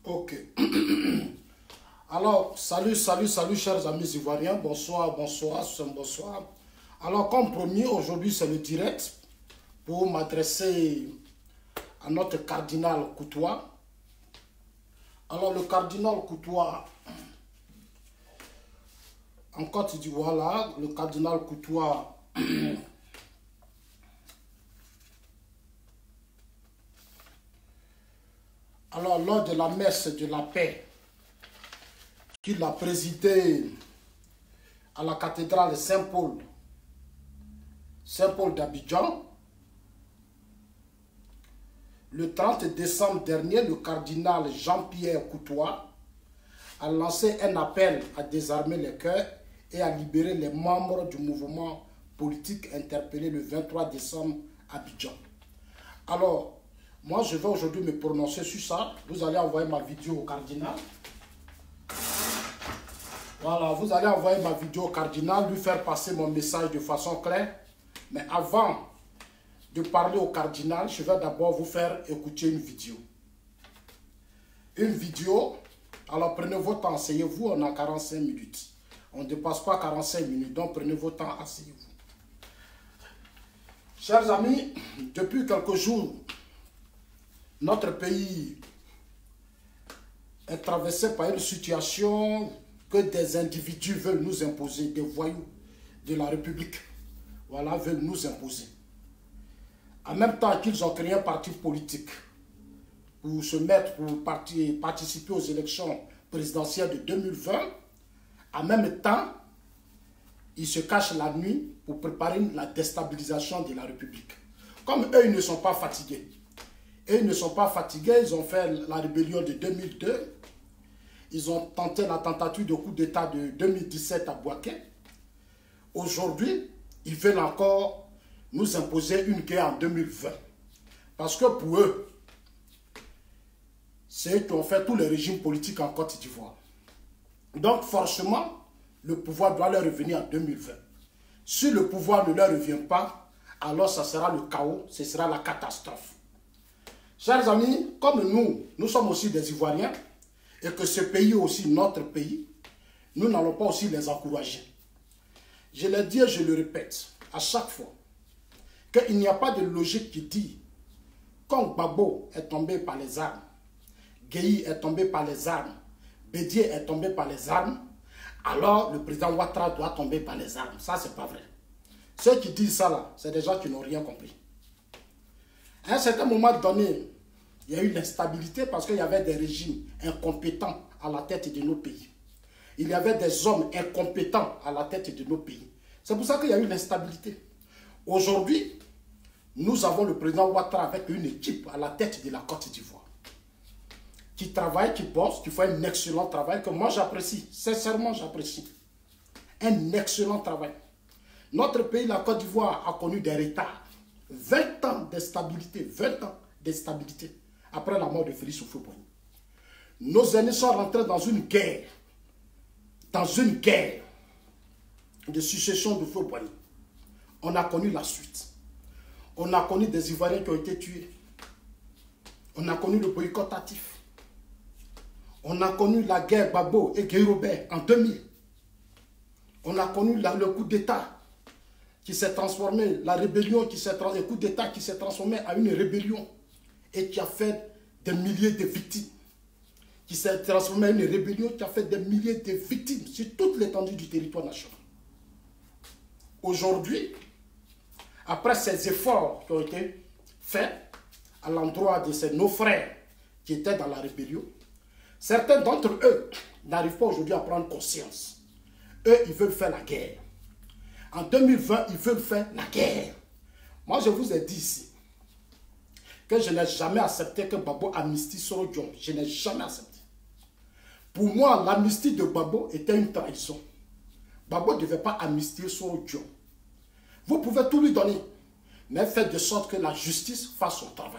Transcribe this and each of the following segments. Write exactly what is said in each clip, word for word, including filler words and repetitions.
Ok. Alors, salut, salut, salut, chers amis ivoiriens. Bonsoir, bonsoir, bonsoir. Alors, comme promis, aujourd'hui, c'est le direct pour m'adresser à notre cardinal Koutoua. Alors, le cardinal Koutoua, en Côte d'Ivoire, là, le cardinal Koutoua, alors, lors de la messe de la paix qu'il a présidée à la cathédrale Saint-Paul, Saint-Paul d'Abidjan, le trente décembre dernier, le cardinal Jean-Pierre Koutoua a lancé un appel à désarmer les cœurs et à libérer les membres du mouvement politique interpellé le vingt-trois décembre à Abidjan. Alors, moi, je vais aujourd'hui me prononcer sur ça. Vous allez envoyer ma vidéo au cardinal. Voilà, vous allez envoyer ma vidéo au cardinal, lui faire passer mon message de façon claire. Mais avant de parler au cardinal, je vais d'abord vous faire écouter une vidéo. Une vidéo, alors prenez votre temps, asseyez-vous, on a quarante-cinq minutes. On ne dépasse pas quarante-cinq minutes, donc prenez votre temps, asseyez-vous. Chers amis, depuis quelques jours, notre pays est traversé par une situation que des individus veulent nous imposer, des voyous de la République, voilà, veulent nous imposer. En même temps qu'ils ont créé un parti politique pour se mettre, pour participer aux élections présidentielles de deux mille vingt, en même temps, ils se cachent la nuit pour préparer la déstabilisation de la République. Comme eux, ils ne sont pas fatigués. Et ils ne sont pas fatigués, ils ont fait la rébellion de deux mille deux. Ils ont tenté la tentative de coup d'État de deux mille dix-sept à Bouaké. Aujourd'hui, ils veulent encore nous imposer une guerre en deux mille vingt. Parce que pour eux, c'est eux qui ont fait tous les régimes politiques en Côte d'Ivoire. Donc forcément, le pouvoir doit leur revenir en deux mille vingt. Si le pouvoir ne leur revient pas, alors ça sera le chaos, ce sera la catastrophe. Chers amis, comme nous, nous sommes aussi des Ivoiriens, et que ce pays est aussi notre pays, nous n'allons pas aussi les encourager. Je le dis et je le répète à chaque fois, qu'il n'y a pas de logique qui dit, quand Gbagbo est tombé par les armes, Gueye est tombé par les armes, Bédié est tombé par les armes, alors le président Ouattara doit tomber par les armes. Ça, c'est pas vrai. Ceux qui disent ça là, c'est des gens qui n'ont rien compris. À un certain moment donné, il y a eu l'instabilité parce qu'il y avait des régimes incompétents à la tête de nos pays. Il y avait des hommes incompétents à la tête de nos pays. C'est pour ça qu'il y a eu l'instabilité. Aujourd'hui, nous avons le président Ouattara avec une équipe à la tête de la Côte d'Ivoire qui travaille, qui bosse, qui fait un excellent travail que moi j'apprécie. Sincèrement, j'apprécie. Un excellent travail. Notre pays, la Côte d'Ivoire, a connu des retards. vingt ans d'instabilité, vingt ans d'instabilité après la mort de Félix Houphouët-Boigny. Nos aînés sont rentrés dans une guerre, dans une guerre de succession de Houphouët-Boigny. On a connu la suite. On a connu des Ivoiriens qui ont été tués. On a connu le boycott actif. On a connu la guerre Gbagbo et Gueye Robert en deux mille. On a connu la, le coup d'État qui s'est transformé, la rébellion qui s'est transformée, le coup d'État qui s'est transformé en une rébellion et qui a fait des milliers de victimes. Qui s'est transformé en une rébellion qui a fait des milliers de victimes sur toute l'étendue du territoire national. Aujourd'hui, après ces efforts qui ont été faits à l'endroit de ces, nos frères qui étaient dans la rébellion, certains d'entre eux n'arrivent pas aujourd'hui à prendre conscience. Eux, ils veulent faire la guerre. En deux mille vingt, ils veulent faire la guerre. Moi, je vous ai dit ici que je n'ai jamais accepté que Gbagbo amnistie Soro Diom. Je n'ai jamais accepté. Pour moi, l'amnistie de Gbagbo était une trahison. Gbagbo ne devait pas amnistier Soro Diom. Vous pouvez tout lui donner, mais faites de sorte que la justice fasse son travail.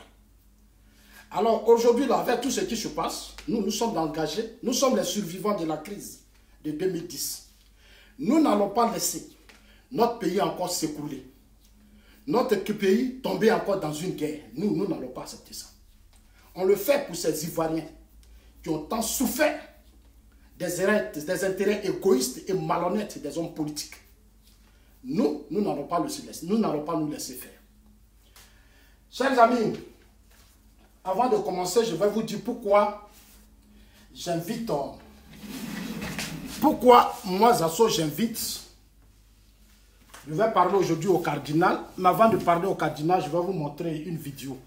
Alors aujourd'hui, avec tout ce qui se passe, nous nous sommes engagés, nous sommes les survivants de la crise de deux mille dix. Nous n'allons pas laisser notre pays encore s'écrouler. Notre pays tomber encore dans une guerre. Nous, nous n'allons pas accepter ça. On le fait pour ces Ivoiriens qui ont tant souffert des intérêts, des intérêts égoïstes et malhonnêtes des hommes politiques. Nous, nous n'allons pas, nous n'allons pas nous laisser faire. Chers amis, avant de commencer, je vais vous dire pourquoi j'invite, pourquoi moi, Zasso, j'invite, je vais parler aujourd'hui au cardinal, mais avant de parler au cardinal, je vais vous montrer une vidéo.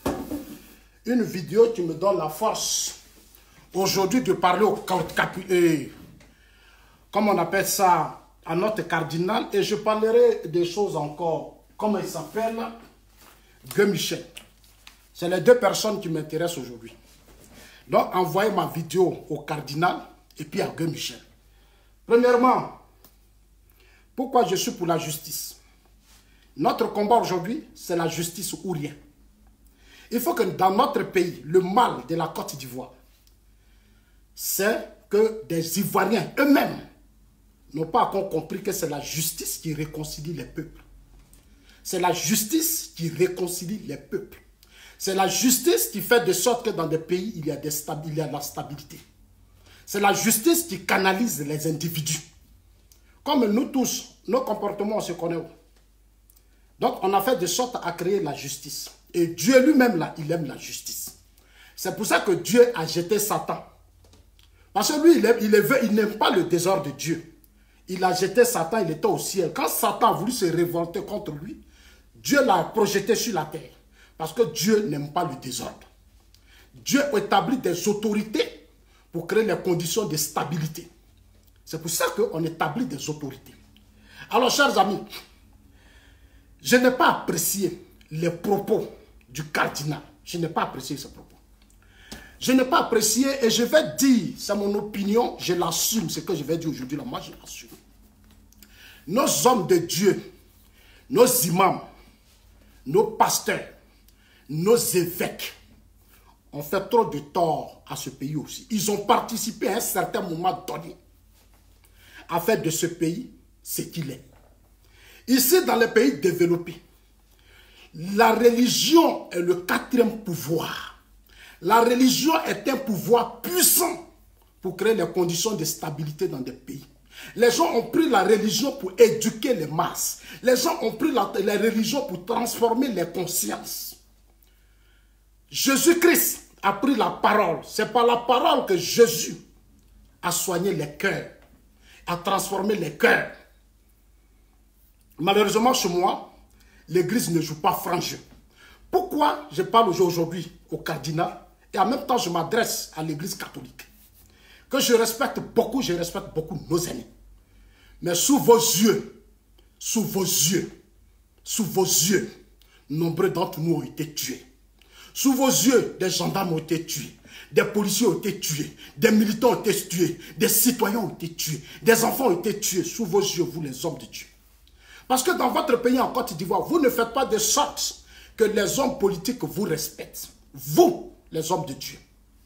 Une vidéo qui me donne la force aujourd'hui de parler au capu, comme on appelle ça, à notre cardinal, et je parlerai des choses encore, comment il s'appelle, Gueux Michel. C'est les deux personnes qui m'intéressent aujourd'hui. Donc, envoyez ma vidéo au cardinal et puis à Gueux Michel. Premièrement, pourquoi je suis pour la justice? Notre combat aujourd'hui, c'est la justice ou rien. Il faut que dans notre pays, le mal de la Côte d'Ivoire, c'est que des Ivoiriens eux-mêmes n'ont pas encore compris que c'est la justice qui réconcilie les peuples. C'est la justice qui réconcilie les peuples. C'est la justice qui fait de sorte que dans des pays, il y a, des il y a de la stabilité. C'est la justice qui canalise les individus. Comme nous tous, nos comportements, on se connaît. Donc, on a fait de sorte à créer la justice. Et Dieu lui-même, là, il aime la justice. C'est pour ça que Dieu a jeté Satan. Parce que lui, il n'aime pas le désordre de Dieu. Il a jeté Satan, il était au ciel. Quand Satan a voulu se révolter contre lui, Dieu l'a projeté sur la terre. Parce que Dieu n'aime pas le désordre. Dieu établit des autorités pour créer les conditions de stabilité. C'est pour ça qu'on établit des autorités. Alors, chers amis, je n'ai pas apprécié les propos du cardinal. Je n'ai pas apprécié ces propos. Je n'ai pas apprécié et je vais dire, c'est mon opinion, je l'assume, ce que je vais dire aujourd'hui, là, moi je l'assume. Nos hommes de Dieu, nos imams, nos pasteurs, nos évêques ont fait trop de tort à ce pays aussi. Ils ont participé à un certain moment donné à faire de ce pays ce qu'il est. Ici, dans les pays développés, la religion est le quatrième pouvoir. La religion est un pouvoir puissant pour créer les conditions de stabilité dans des pays. Les gens ont pris la religion pour éduquer les masses. Les gens ont pris la, la religion pour transformer les consciences. Jésus-Christ a pris la parole. C'est par la parole que Jésus a soigné les cœurs, a transformé les cœurs. Malheureusement, chez moi, l'église ne joue pas franc jeu. Pourquoi je parle aujourd'hui au cardinal et en même temps je m'adresse à l'église catholique? Que je respecte beaucoup, je respecte beaucoup nos aînés. Mais sous vos yeux, sous vos yeux, sous vos yeux, nombreux d'entre nous ont été tués. Sous vos yeux, des gendarmes ont été tués, des policiers ont été tués, des militants ont été tués, des citoyens ont été tués, des enfants ont été tués. Sous vos yeux, vous les hommes de Dieu. Parce que dans votre pays en Côte d'Ivoire, vous ne faites pas de sorte que les hommes politiques vous respectent. Vous, les hommes de Dieu.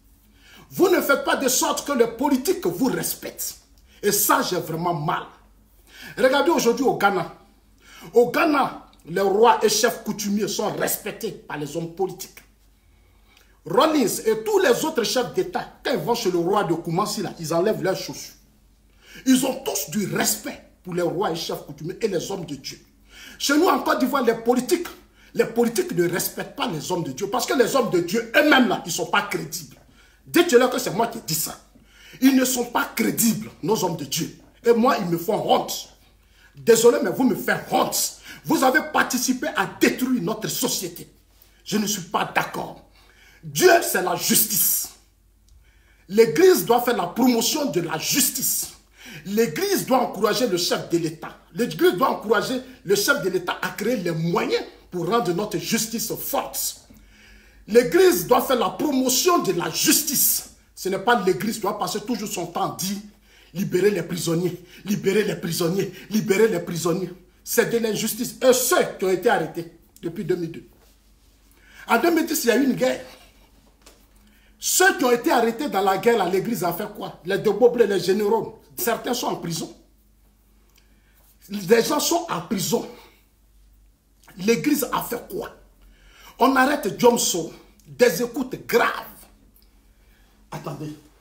Vous ne faites pas de sorte que les politiques vous respectent. Et ça, j'ai vraiment mal. Regardez aujourd'hui au Ghana. Au Ghana, les rois et chefs coutumiers sont respectés par les hommes politiques. Rollins et tous les autres chefs d'État, quand ils vont chez le roi de Koumassi, là, ils enlèvent leurs chaussures. Ils ont tous du respect pour les rois et chefs coutumiers et les hommes de Dieu. Chez nous, en Côte d'Ivoire, les politiques, les politiques ne respectent pas les hommes de Dieu. Parce que les hommes de Dieu, eux-mêmes, là, ils ne sont pas crédibles. Dites-leur que c'est moi qui dis ça. Ils ne sont pas crédibles, nos hommes de Dieu. Et moi, ils me font honte. Désolé, mais vous me faites honte. Vous avez participé à détruire notre société. Je ne suis pas d'accord. Dieu, c'est la justice. L'Église doit faire la promotion de la justice. L'Église doit encourager le chef de l'État. L'Église doit encourager le chef de l'État à créer les moyens pour rendre notre justice forte. L'Église doit faire la promotion de la justice. Ce n'est pas l'Église qui doit passer toujours son temps à dire libérer les prisonniers, libérer les prisonniers, libérer les prisonniers. C'est de l'injustice. Et ceux qui ont été arrêtés depuis deux mille deux. En deux mille dix, il y a eu une guerre. Ceux qui ont été arrêtés dans la guerre, l'Église a fait quoi? Les Deboblé, les généraux, certains sont en prison. Les gens sont en prison. L'Église a fait quoi? On arrête Jomso, des écoutes graves. Attendez,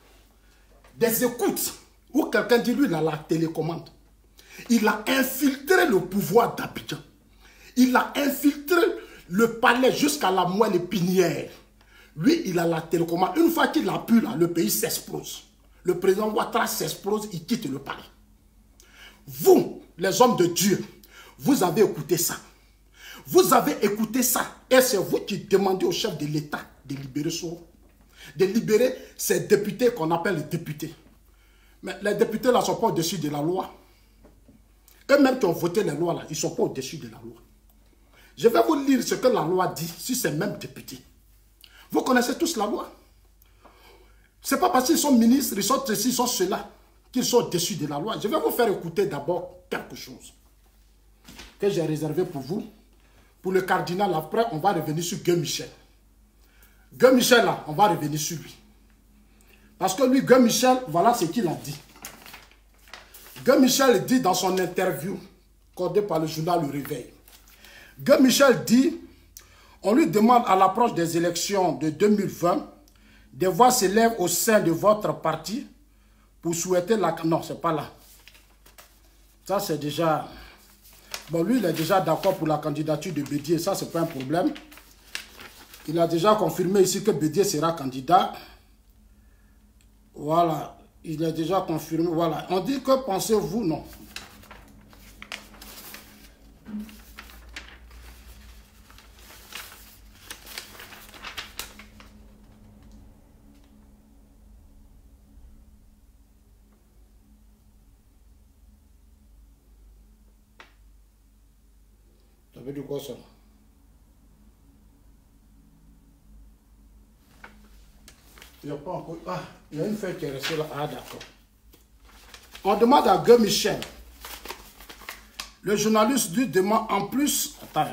des écoutes où quelqu'un dit, lui, il a la télécommande. Il a infiltré le pouvoir d'Abidjan. Il a infiltré le palais jusqu'à la moelle épinière. Lui, il a la télécommande. Une fois qu'il a pu, là, le pays s'explose. Le président Ouattara s'explose, il quitte le palais. Vous, les hommes de Dieu, vous avez écouté ça. Vous avez écouté ça. Et c'est vous qui demandez au chef de l'État de libérer Soro. De libérer ces députés qu'on appelle les députés. Mais les députés là ne sont pas au-dessus de la loi. Eux-mêmes qui ont voté les lois là, ils ne sont pas au-dessus de la loi. Je vais vous lire ce que la loi dit sur ces mêmes députés. Vous connaissez tous la loi. Ce n'est pas parce qu'ils sont ministres, ils sont ceci, ils sont cela, qu'ils sont au-dessus de la loi. Je vais vous faire écouter d'abord quelque chose que j'ai réservé pour vous. Pour le cardinal, après, on va revenir sur Guy Michel. Guy Michel, là, on va revenir sur lui. Parce que lui, Guy Michel, voilà ce qu'il a dit. Guy Michel dit dans son interview, accordée par le journal Le Réveil. Guy Michel dit, on lui demande à l'approche des élections de deux mille vingt, des voix s'élèvent au sein de votre parti pour souhaiter la... Non, c'est pas là. Ça, c'est déjà... Bon, lui, il est déjà d'accord pour la candidature de Bédié. Ça, c'est pas un problème. Il a déjà confirmé ici que Bédié sera candidat. Voilà. Il est déjà confirmé. Voilà. On dit que pensez-vous, non. Ça veut dire quoi ça? Il n'y a pas encore... Ah, il y a une feuille qui est restée là. Ah, d'accord. On demande à Guy Michel. Le journaliste lui demande en plus... Attends.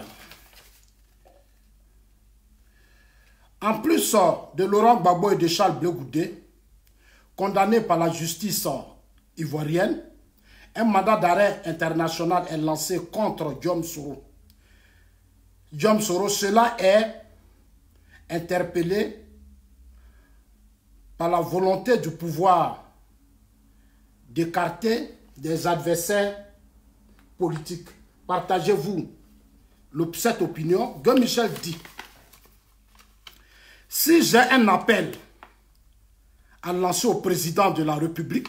En plus de Laurent Gbagbo et de Charles Blé Goudé, condamnés par la justice ivoirienne, un mandat d'arrêt international est lancé contre Guillaume Soro. Guillaume Soro, cela est interpellé par la volonté du pouvoir d'écarter des adversaires politiques. Partagez-vous cette opinion. Guy Michel dit, si j'ai un appel à lancer au président de la République,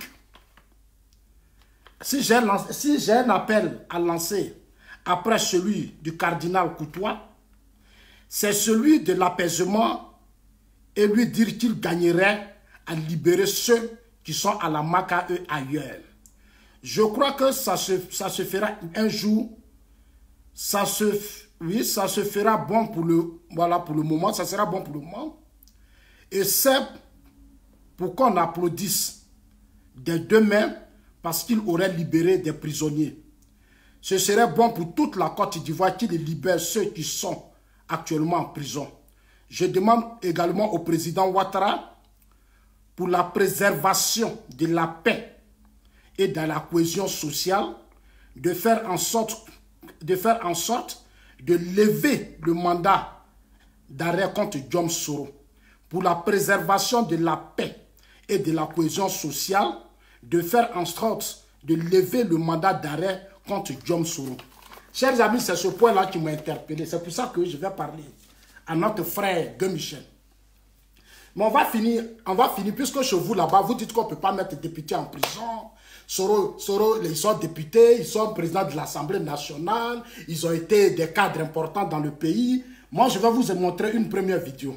si j'ai si un appel à lancer après celui du cardinal Coutois, c'est celui de l'apaisement et lui dire qu'il gagnerait à libérer ceux qui sont à la Maca eux ailleurs. Je crois que ça se, ça se fera un jour, ça se, oui, ça se fera bon pour le, voilà, pour le moment, ça sera bon pour le moment. Et c'est pour qu'on applaudisse des deux mains parce qu'il aurait libéré des prisonniers. Ce serait bon pour toute la Côte d'Ivoire qu'il libère ceux qui sont actuellement en prison. Je demande également au président Ouattara, pour la préservation de la paix et de la cohésion sociale, de faire en sorte de, faire en sorte de lever le mandat d'arrêt contre Guillaume Soro. Pour la préservation de la paix et de la cohésion sociale, de faire en sorte de lever le mandat d'arrêt contre Guillaume Soro. Chers amis, c'est ce point-là qui m'a interpellé. C'est pour ça que je vais parler à notre frère Guy Michel. Mais on va finir, on va finir, puisque chez vous là-bas, vous dites qu'on ne peut pas mettre des députés en prison. Soro, Soro, ils sont députés, ils sont présidents de l'Assemblée nationale, ils ont été des cadres importants dans le pays. Moi, je vais vous montrer une première vidéo.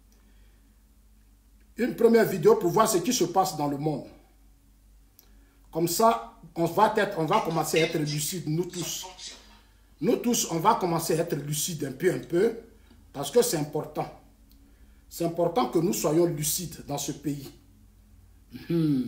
Une première vidéo pour voir ce qui se passe dans le monde. Comme ça, on va, être, on va commencer à être lucide, nous tous. Nous tous, on va commencer à être lucides un peu, un peu, parce que c'est important. C'est important que nous soyons lucides dans ce pays. Hmm.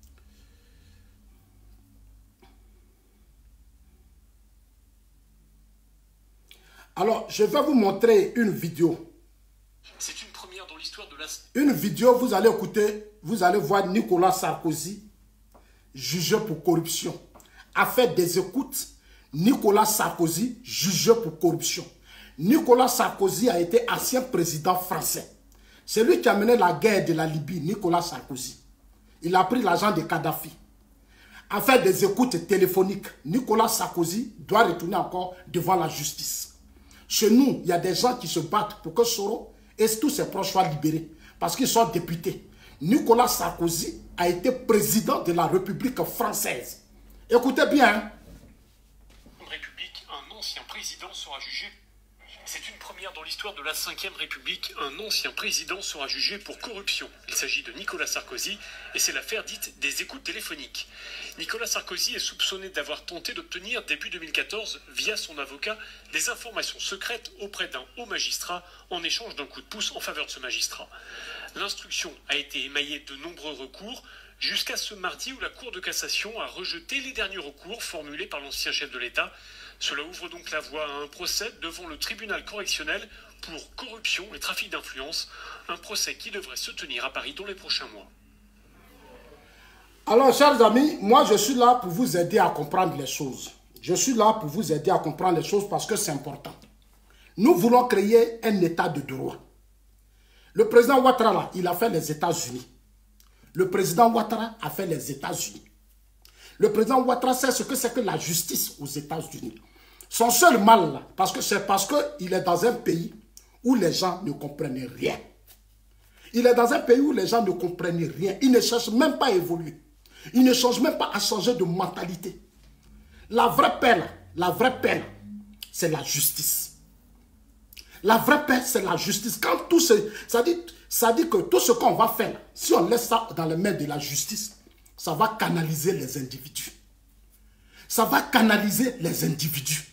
Alors, je vais vous montrer une vidéo. C'est une première dans l'histoire de la... Une vidéo, vous allez écouter, vous allez voir Nicolas Sarkozy jugé pour corruption. A fait des écoutes, Nicolas Sarkozy jugé pour corruption. Nicolas Sarkozy a été ancien président français. C'est lui qui a mené la guerre de la Libye, Nicolas Sarkozy. il a pris l'argent de Kadhafi, a fait des écoutes téléphoniques. Nicolas Sarkozy doit retourner encore devant la justice. Chez nous, il y a des gens qui se battent pour que Soro et tous ses proches soient libérés, parce qu'ils sont députés. Nicolas Sarkozy a été président de la République française. Écoutez bien. Hein? République, un ancien président sera jugé. C'est une première dans l'histoire de la cinquième République. Un ancien président sera jugé pour corruption. Il s'agit de Nicolas Sarkozy et c'est l'affaire dite des écoutes téléphoniques. Nicolas Sarkozy est soupçonné d'avoir tenté d'obtenir début deux mille quatorze, via son avocat, des informations secrètes auprès d'un haut magistrat en échange d'un coup de pouce en faveur de ce magistrat. L'instruction a été émaillée de nombreux recours, jusqu'à ce mardi où la Cour de cassation a rejeté les derniers recours formulés par l'ancien chef de l'État. Cela ouvre donc la voie à un procès devant le tribunal correctionnel pour corruption et trafic d'influence, un procès qui devrait se tenir à Paris dans les prochains mois. Alors, chers amis, moi je suis là pour vous aider à comprendre les choses. Je suis là pour vous aider à comprendre les choses parce que c'est important. Nous voulons créer un état de droit. Le président Ouattara, là, il a fait les États-Unis. Le président Ouattara a fait les États-Unis. Le président Ouattara sait ce que c'est que la justice aux États-Unis. Son seul mal, là, parce que c'est parce qu'il est dans un pays où les gens ne comprennent rien. Il est dans un pays où les gens ne comprennent rien. Ils ne cherchent même pas à évoluer. Ils ne cherchent même pas à changer de mentalité. La vraie paix, la vraie paix, c'est la justice. La vraie paix, c'est la justice. Quand tout ce, ça dit, ça dit que tout ce qu'on va faire, si on laisse ça dans les mains de la justice, ça va canaliser les individus. Ça va canaliser les individus.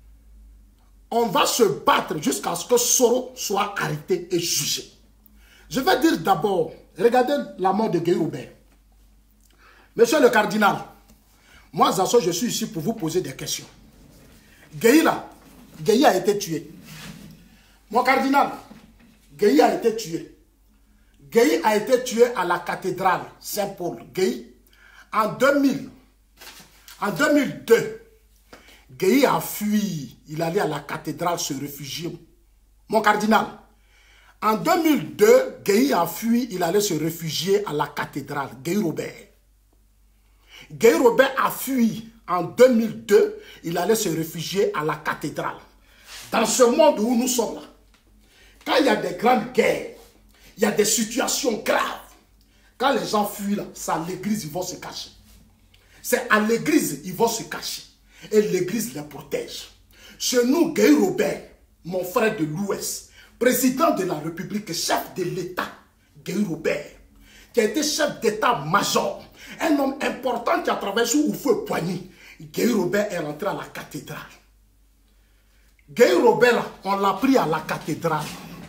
On va se battre jusqu'à ce que Soro soit arrêté et jugé. Je vais dire d'abord, regardez la mort de Gueye Robert. Monsieur le cardinal, moi, Zasso, je suis ici pour vous poser des questions. Gueye là, Gueye a été tué. Mon cardinal, Gueye a été tué. Gueye a été tué à la cathédrale Saint-Paul. Gueye, en deux mille, en deux mille deux, Gueye a fui. Il allait à la cathédrale se réfugier. Mon cardinal, en deux mille deux, Gueye a fui. Il allait se réfugier à la cathédrale. Gueye Robert. Gueye Robert a fui. En deux mille deux, il allait se réfugier à la cathédrale. Dans ce monde où nous sommes là, quand il y a des grandes guerres, il y a des situations graves. Quand les gens fuient là, c'est à l'église ils vont se cacher. C'est à l'église ils vont se cacher. Et l'église les protège. Chez nous, Gueye Robert, mon frère de l'Ouest, président de la République, chef de l'État, Gueye Robert, qui a été chef d'État-major, un homme important qui a travaillé sous Houphouët-Boigny. Gueye Robert est rentré à la cathédrale. Gueye Robert, là, on l'a pris à la cathédrale.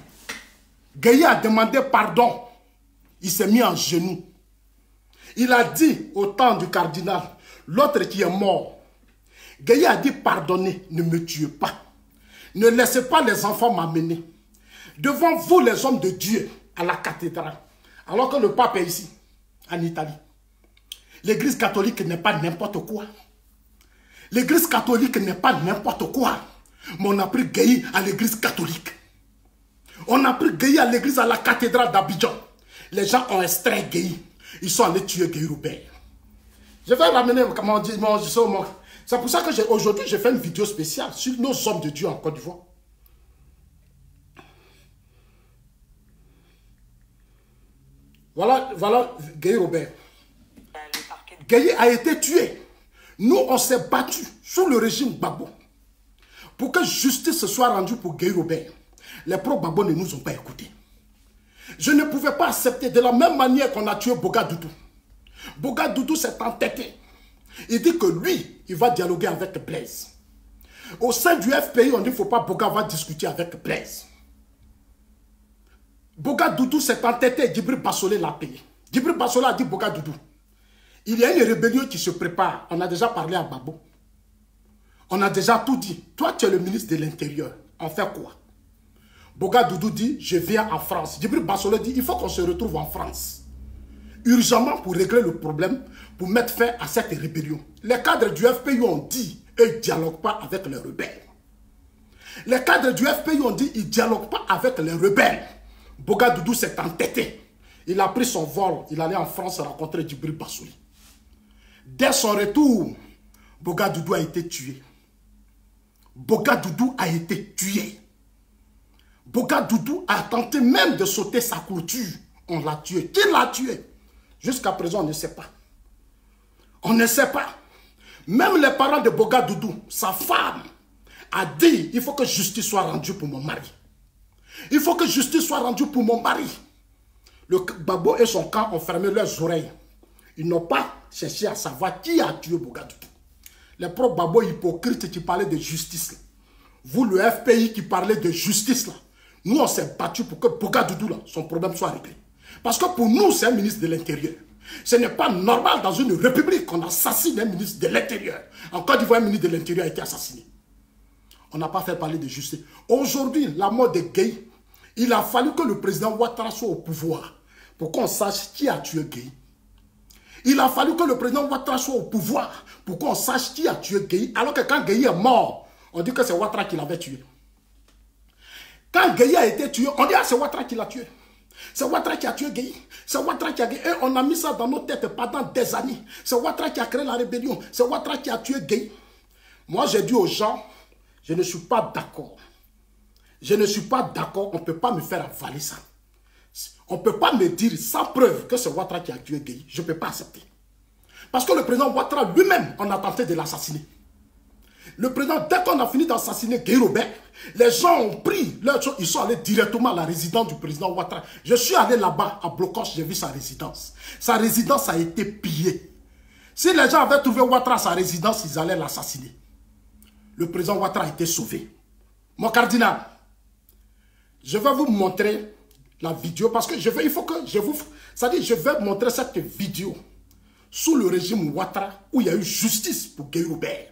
Gueye a demandé pardon. Il s'est mis en genoux. Il a dit au temps du cardinal, l'autre qui est mort, Gueye a dit pardonnez, ne me tuez pas. Ne laissez pas les enfants m'amener. Devant vous les hommes de Dieu à la cathédrale. Alors que le pape est ici, en Italie. L'église catholique n'est pas n'importe quoi. L'église catholique n'est pas n'importe quoi. Mais on a pris Gueye à l'église catholique. On a pris Gueye à l'église à la cathédrale d'Abidjan. Les gens ont extrait Gueye. Ils sont allés tuer Gueye Robert. Je vais ramener, comment on dit, mon, mon, c'est pour ça que aujourd'hui j'ai fait une vidéo spéciale sur nos hommes de Dieu en Côte d'Ivoire. Voilà, voilà Gueye Robert. Gueye a été tué. Nous, on s'est battu sous le régime Gbagbo pour que justice soit rendue pour Gueye Robert. Les pro-Gbagbo ne nous ont pas écoutés. Je ne pouvais pas accepter de la même manière qu'on a tué Boga Doudou. Boga Doudou s'est entêté. Il dit que lui, il va dialoguer avec Blaise. Au sein du F P I, on dit qu'il ne faut pas Boga va discuter avec Blaise. Boga Doudou s'est entêté, Djibril Bassolé l'a payé. Djibril Bassolé a dit Boga Doudou, il y a une rébellion qui se prépare. On a déjà parlé à Babo. On a déjà tout dit. Toi, tu es le ministre de l'Intérieur. On fait quoi? Boga Doudou dit, je viens en France. Djibril Bassolé dit, il faut qu'on se retrouve en France. Urgemment pour régler le problème, pour mettre fin à cette rébellion. Les cadres du F P I ont dit, eux, ils ne dialoguent pas avec les rebelles. Les cadres du F P I ont dit, ils ne dialoguent pas avec les rebelles. Boga Doudou s'est entêté. Il a pris son vol, il allait en France rencontrer Djibril Bassouli. Dès son retour, Boga Doudou a été tué. Boga Doudou a été tué. Boga Doudou a tenté même de sauter sa clôture. On l'a tué. Qui l'a tué? Jusqu'à présent, on ne sait pas. On ne sait pas. Même les parents de Boga Doudou, sa femme, a dit, il faut que justice soit rendue pour mon mari. Il faut que justice soit rendue pour mon mari. Le Babo et son camp ont fermé leurs oreilles. Ils n'ont pas cherché à savoir qui a tué Boga Doudou. Les propres Babo hypocrites qui parlaient de justice. Là. Vous, le F P I qui parlait de justice, là. Nous, on s'est battu pour que Boga Doudou, là, son problème soit réglé. Parce que pour nous, c'est un ministre de l'Intérieur. Ce n'est pas normal dans une république qu'on assassine un ministre de l'Intérieur. En Côte d'Ivoire, un ministre de l'Intérieur a été assassiné. On n'a pas fait parler de justice. Aujourd'hui, la mort de Gueye, il a fallu que le président Ouattara soit au pouvoir pour qu'on sache qui a tué Gueye. Il a fallu que le président Ouattara soit au pouvoir pour qu'on sache qui a tué Gueye. Alors que quand Gueye est mort, on dit que c'est Ouattara qui l'avait tué. Quand Gueye a été tué, on dit ah, c'est Ouattara qui l'a tué. C'est Ouattara qui a tué Gueye. C'est Ouattara qui a tué. Et on a mis ça dans nos têtes pendant des années. C'est Ouattara qui a créé la rébellion. C'est Ouattara qui a tué Gueye. Moi, j'ai dit aux gens, je ne suis pas d'accord. Je ne suis pas d'accord. On ne peut pas me faire avaler ça. On ne peut pas me dire sans preuve que c'est Ouattara qui a tué Gueye. Je ne peux pas accepter. Parce que le président Ouattara lui-même, on a tenté de l'assassiner. Le président, dès qu'on a fini d'assassiner Gueye Robert, les gens ont pris leur chose, ils sont allés directement à la résidence du président Ouattara. Je suis allé là-bas, à Blocoche, j'ai vu sa résidence. Sa résidence a été pillée. Si les gens avaient trouvé Ouattara à sa résidence, ils allaient l'assassiner. Le président Ouattara a été sauvé. Mon cardinal, je vais vous montrer la vidéo parce que je vais, il faut que je vous... C'est-à-dire, je vais montrer cette vidéo sous le régime Ouattara où il y a eu justice pour Gueye Robert.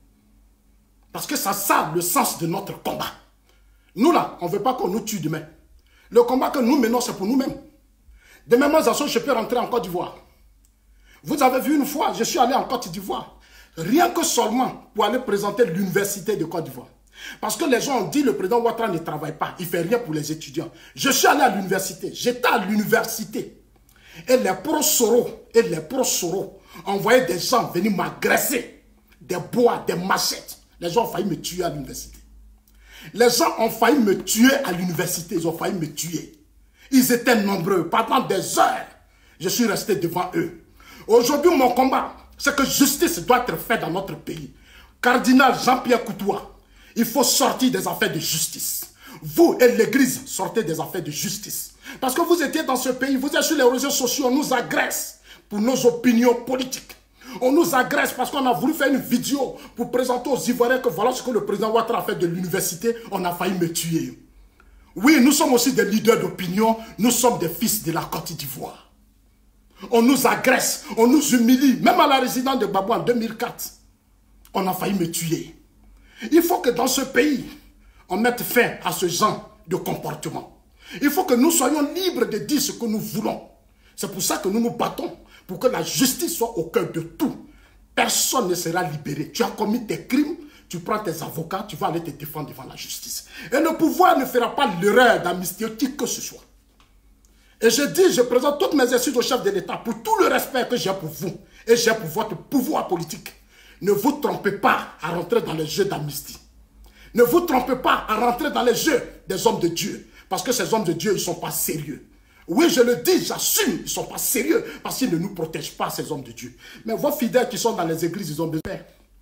Parce que c'est ça le sens de notre combat. Nous là, on ne veut pas qu'on nous tue demain. Le combat que nous menons, c'est pour nous-mêmes. Demain, moi, je peux rentrer en Côte d'Ivoire. Vous avez vu une fois, je suis allé en Côte d'Ivoire. Rien que seulement pour aller présenter l'université de Côte d'Ivoire. Parce que les gens ont dit le président Ouattara ne travaille pas. Il ne fait rien pour les étudiants. Je suis allé à l'université. J'étais à l'université. Et les pro-Soro, et les pro-Soro envoyaient des gens venir m'agresser. Des bois, des machettes. Les gens ont failli me tuer à l'université. Les gens ont failli me tuer à l'université. Ils ont failli me tuer. Ils étaient nombreux. Pendant des heures, je suis resté devant eux. Aujourd'hui, mon combat, c'est que justice doit être faite dans notre pays. Cardinal Jean-Pierre Coutoua, il faut sortir des affaires de justice. Vous et l'Église, sortez des affaires de justice. Parce que vous étiez dans ce pays, vous êtes sur les réseaux sociaux, on nous agresse pour nos opinions politiques. On nous agresse parce qu'on a voulu faire une vidéo pour présenter aux Ivoiriens que voilà ce que le président Ouattara a fait de l'université, on a failli me tuer. Oui, nous sommes aussi des leaders d'opinion, nous sommes des fils de la Côte d'Ivoire. On nous agresse, on nous humilie, même à la résidence de Babou en deux mille quatre, on a failli me tuer. Il faut que dans ce pays, on mette fin à ce genre de comportement. Il faut que nous soyons libres de dire ce que nous voulons. C'est pour ça que nous nous battons. Pour que la justice soit au cœur de tout. Personne ne sera libéré. Tu as commis tes crimes, tu prends tes avocats, tu vas aller te défendre devant la justice. Et le pouvoir ne fera pas l'erreur d'amnistier qui que ce soit. Et je dis, je présente toutes mes excuses au chef de l'État pour tout le respect que j'ai pour vous et j'ai pour votre pouvoir politique. Ne vous trompez pas à rentrer dans les jeux d'amnistie. Ne vous trompez pas à rentrer dans les jeux des hommes de Dieu. Parce que ces hommes de Dieu, ils ne sont pas sérieux. Oui, je le dis, j'assume, ils ne sont pas sérieux parce qu'ils ne nous protègent pas, ces hommes de Dieu. Mais vos fidèles qui sont dans les églises, ils ont besoin.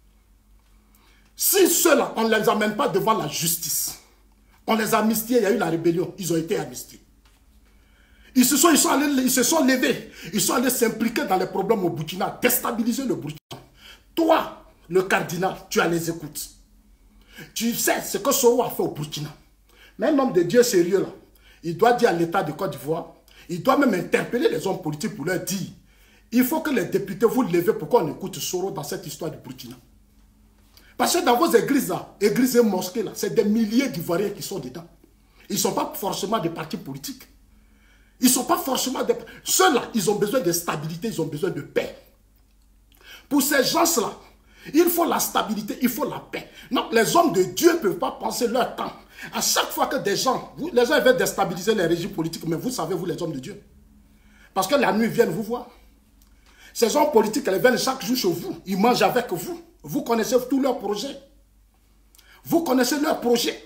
Si ceux-là, on ne les amène pas devant la justice, on les a amnistiés, il y a eu la rébellion, ils ont été amnistiés. Ils se sont, ils sont allés, ils se sont levés, ils sont allés s'impliquer dans les problèmes au Burkina, déstabiliser le Burkina. Toi, le cardinal, tu as les écoutes. Tu sais ce que Soro a fait au Burkina. Mais un homme de Dieu sérieux, là, il doit dire à l'État de Côte d'Ivoire, il doit même interpeller les hommes politiques pour leur dire, il faut que les députés vous levez pour qu'on écoute Soro dans cette histoire du Burkina. Parce que dans vos églises, là, églises et mosquées, là, c'est des milliers d'Ivoiriens qui sont dedans. Ils ne sont pas forcément des partis politiques. Ils ne sont pas forcément des... Ceux-là, ils ont besoin de stabilité, ils ont besoin de paix. Pour ces gens-là, il faut la stabilité, il faut la paix. Non, les hommes de Dieu ne peuvent pas penser leur temps. À chaque fois que des gens, vous, les gens veulent déstabiliser les régimes politiques, mais vous savez, vous les hommes de Dieu, Parce que la nuit, ils viennent vous voir. Ces hommes politiques, ils viennent chaque jour chez vous. Ils mangent avec vous. Vous connaissez tous leurs projets. Vous connaissez leurs projets.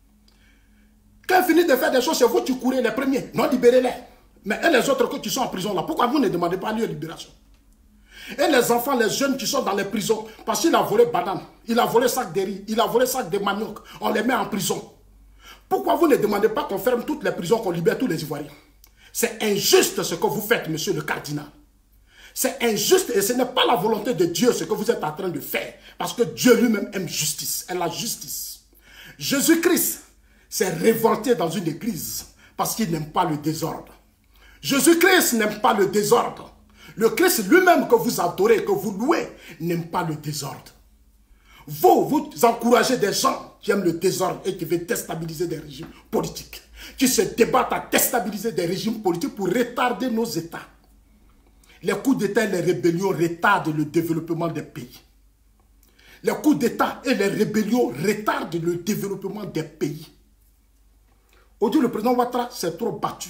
Quand ils finissent de faire des choses, c'est vous qui courez les premiers. Non, libérez-les. Mais et les autres qui sont en prison là, pourquoi vous ne demandez pas leur libération? Et les enfants, les jeunes qui sont dans les prisons, parce qu'il a volé banane, il a volé sac de riz, il a volé sac de manioc, on les met en prison. Pourquoi vous ne demandez pas qu'on ferme toutes les prisons, qu'on libère tous les Ivoiriens? C'est injuste ce que vous faites, monsieur le cardinal. C'est injuste et ce n'est pas la volonté de Dieu ce que vous êtes en train de faire. Parce que Dieu lui-même aime justice, et la justice. Jésus-Christ s'est révolté dans une église parce qu'il n'aime pas le désordre. Jésus-Christ n'aime pas le désordre. Le Christ lui-même que vous adorez, que vous louez, n'aime pas le désordre. Vous, vous encouragez des gens qui aiment le désordre et qui veulent déstabiliser des régimes politiques, qui se débattent à déstabiliser des régimes politiques pour retarder nos États. Les coups d'État et les rébellions retardent le développement des pays. Les coups d'État et les rébellions retardent le développement des pays. Aujourd'hui, le président Ouattara s'est trop battu.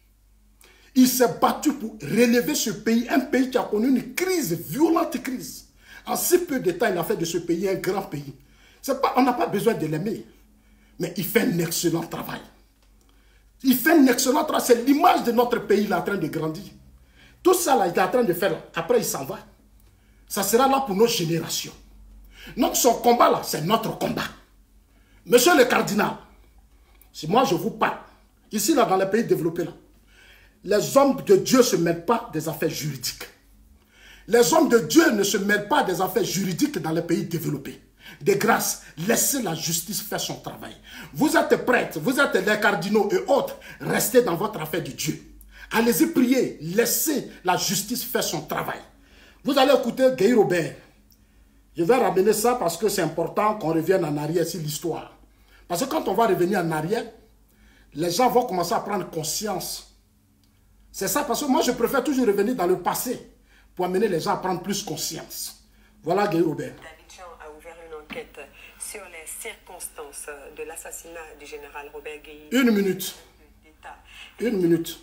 Il s'est battu pour relever ce pays, un pays qui a connu une crise, violente crise. En si peu de temps, il a fait de ce pays un grand pays. Pas, on n'a pas besoin de l'aimer, mais il fait un excellent travail. Il fait un excellent travail. C'est l'image de notre pays là, en train de grandir. Tout ça, là, il est en train de faire. Là. Après, il s'en va. Ça sera là pour nos générations. Donc, son combat, là, c'est notre combat. Monsieur le cardinal, si moi, je vous parle, ici, là, dans les pays développés, là, les hommes de Dieu ne se mêlent pas des affaires juridiques. Les hommes de Dieu ne se mêlent pas des affaires juridiques dans les pays développés. De grâce, laissez la justice faire son travail. Vous êtes prêtres, vous êtes les cardinaux et autres, restez dans votre affaire de Dieu. Allez-y prier, laissez la justice faire son travail. Vous allez écouter Guy Robert. Je vais ramener ça parce que c'est important qu'on revienne en arrière sur l'histoire. Parce que quand on va revenir en arrière, les gens vont commencer à prendre conscience. C'est ça, parce que moi je préfère toujours revenir dans le passé pour amener les gens à prendre plus conscience. Voilà Guy Robert. David a ouvert une enquête sur les circonstances de l'assassinat du général Robert Gueye. Une minute. Une minute.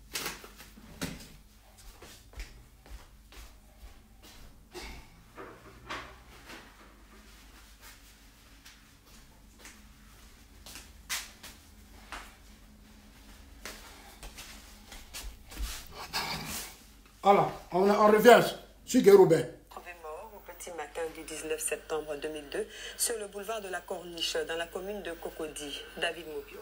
Voilà, on, on revient sur Guy Robert. Trouvé mort au petit matin du dix-neuf septembre deux mille deux sur le boulevard de la Corniche dans la commune de Cocody. David Mobio.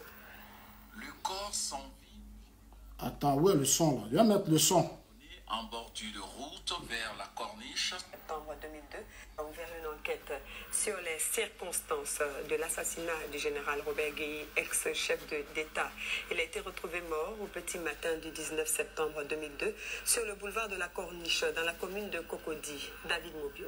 Le corps sans vie. Attends, où est le son là? Je vais mettre le son. En bordure de route vers la Corniche. Septembre deux mille deux a ouvert une enquête sur les circonstances de l'assassinat du général Robert Gueye, ex-chef d'État. Il a été retrouvé mort au petit matin du dix-neuf septembre deux mille deux sur le boulevard de la Corniche dans la commune de Cocody. David Mobio.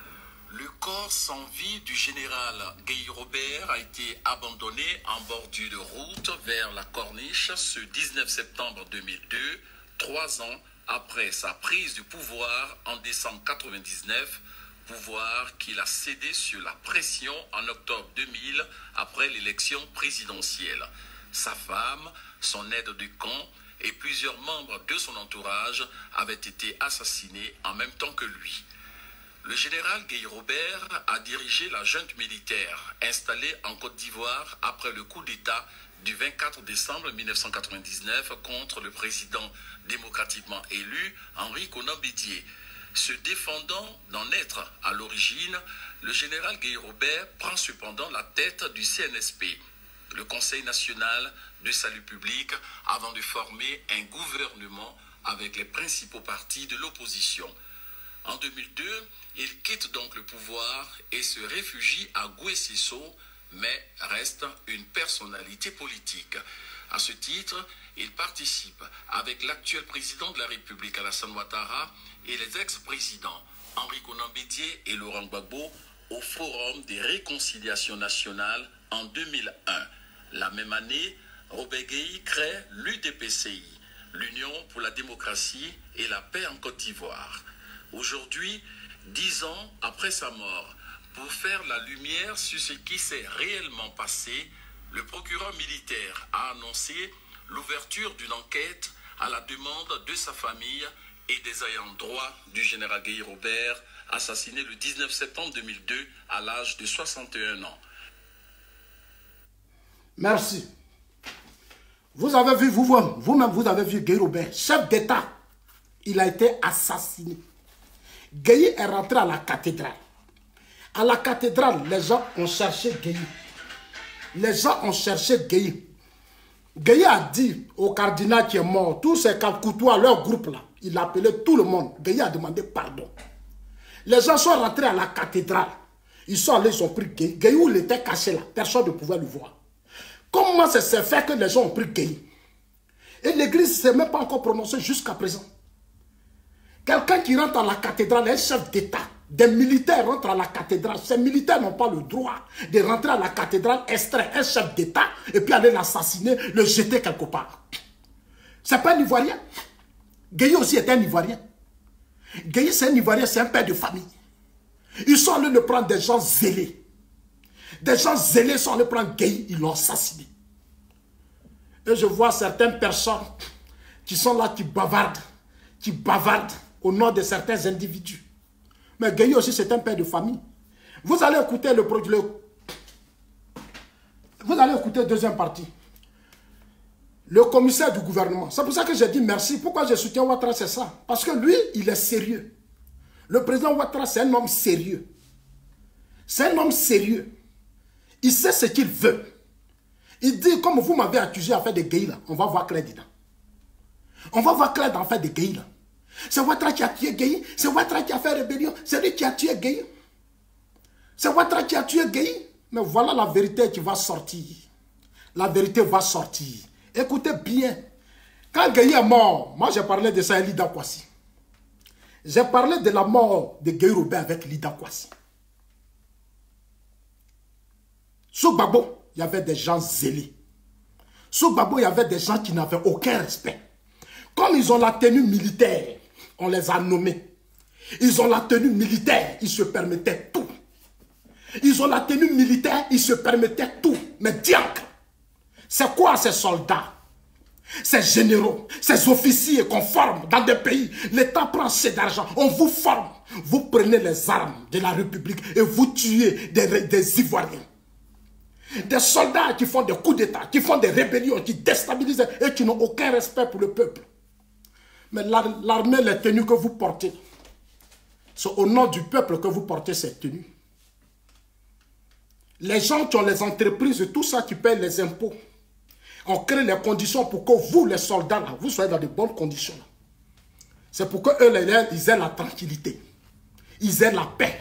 Le corps sans vie du général Gueye Robert a été abandonné en bordure de route vers la Corniche ce dix-neuf septembre deux mille deux, trois ans après sa prise du pouvoir en décembre mille neuf cent quatre-vingt-dix-neuf, pouvoir qu'il a cédé sur la pression en octobre deux mille après l'élection présidentielle. Sa femme, son aide de camp et plusieurs membres de son entourage avaient été assassinés en même temps que lui. Le général Gueye Robert a dirigé la junte militaire installée en Côte d'Ivoire après le coup d'État du vingt-quatre décembre mille neuf cent quatre-vingt-dix-neuf contre le président démocratiquement élu Henri Konan Bédié. Se défendant d'en être à l'origine, le général Gueye Robert prend cependant la tête du C N S P, le Conseil national de salut public, avant de former un gouvernement avec les principaux partis de l'opposition. En deux mille deux, il quitte donc le pouvoir et se réfugie à Gué-Sissau, mais reste une personnalité politique. À ce titre, il participe avec l'actuel président de la République Alassane Ouattara et les ex-présidents Henri Konan Bédié et Laurent Gbagbo au Forum des réconciliations nationales en deux mille un. La même année, Robert Gueye crée l'U D P C I, l'Union pour la démocratie et la paix en Côte d'Ivoire. Aujourd'hui, dix ans après sa mort, pour faire la lumière sur ce qui s'est réellement passé, le procureur militaire a annoncé l'ouverture d'une enquête à la demande de sa famille et des ayants droit du général Gueye Robert, assassiné le dix-neuf septembre deux mille deux à l'âge de soixante et un ans. Merci. Vous avez vu, vous-même, vous-même, vous avez vu Gueye Robert, chef d'État. Il a été assassiné. Gueye est rentré à la cathédrale. À la cathédrale, les gens ont cherché Gueye. Les gens ont cherché Gueye. Gueye a dit au cardinal qui est mort, tous ces couteaux, leur groupe là, il a appelé tout le monde. Gueye a demandé pardon. Les gens sont rentrés à la cathédrale. Ils sont allés, ils ont pris Gueye. Gueye où il était caché là, personne ne pouvait le voir. Comment ça s'est fait que les gens ont pris Gueye? Et l'église ne s'est même pas encore prononcée jusqu'à présent. Quelqu'un qui rentre à la cathédrale est un chef d'État. Des militaires rentrent à la cathédrale. Ces militaires n'ont pas le droit de rentrer à la cathédrale, extraire un chef d'État et puis aller l'assassiner, le jeter quelque part. C'est pas un Ivoirien. Gueye aussi est un Ivoirien. Gueye c'est un Ivoirien, c'est un père de famille. Ils sont allés le prendre des gens zélés. Des gens zélés sont allés prendre Gueye, ils l'ont assassiné. Et je vois certaines personnes qui sont là, qui bavardent, qui bavardent au nom de certains individus. Mais Gueye aussi, c'est un père de famille. Vous allez écouter le produit. Vous allez écouter la deuxième partie. Le commissaire du gouvernement. C'est pour ça que j'ai dit merci. Pourquoi je soutiens Ouattara, c'est ça. Parce que lui, il est sérieux. Le président Ouattara, c'est un homme sérieux. C'est un homme sérieux. Il sait ce qu'il veut. Il dit, comme vous m'avez accusé à faire des Gueye là, on va voir clair dedans. On va voir clair dans faire des Gueye là. C'est Ouattara qui a tué Gueye. C'est Ouattara qui a fait rébellion. C'est lui qui a tué Gueye. C'est Ouattara qui a tué Gueye. Mais voilà la vérité qui va sortir. La vérité va sortir. Écoutez bien. Quand Gueye est mort, moi j'ai parlé de ça à Lida Kwasi. J'ai parlé de la mort de Gueye Robert avec Lida Kwasi. Sous Gbagbo, il y avait des gens zélés. Sous Gbagbo, il y avait des gens qui n'avaient aucun respect. Comme ils ont la tenue militaire, on les a nommés. Ils ont la tenue militaire, ils se permettaient tout. Ils ont la tenue militaire, ils se permettaient tout. Mais diantre, c'est quoi ces soldats, ces généraux, ces officiers qu'on forme dans des pays? L'État prend assez d'argent, on vous forme. Vous prenez les armes de la République et vous tuez des, des Ivoiriens. Des soldats qui font des coups d'État, qui font des rébellions, qui déstabilisent et qui n'ont aucun respect pour le peuple. Mais l'armée, les tenues que vous portez, c'est au nom du peuple que vous portez ces tenues. Les gens qui ont les entreprises et tout ça qui payent les impôts, on crée les conditions pour que vous, les soldats, là, vous soyez dans de bonnes conditions. C'est pour que eux, les, ils aient la tranquillité. Ils aient la paix.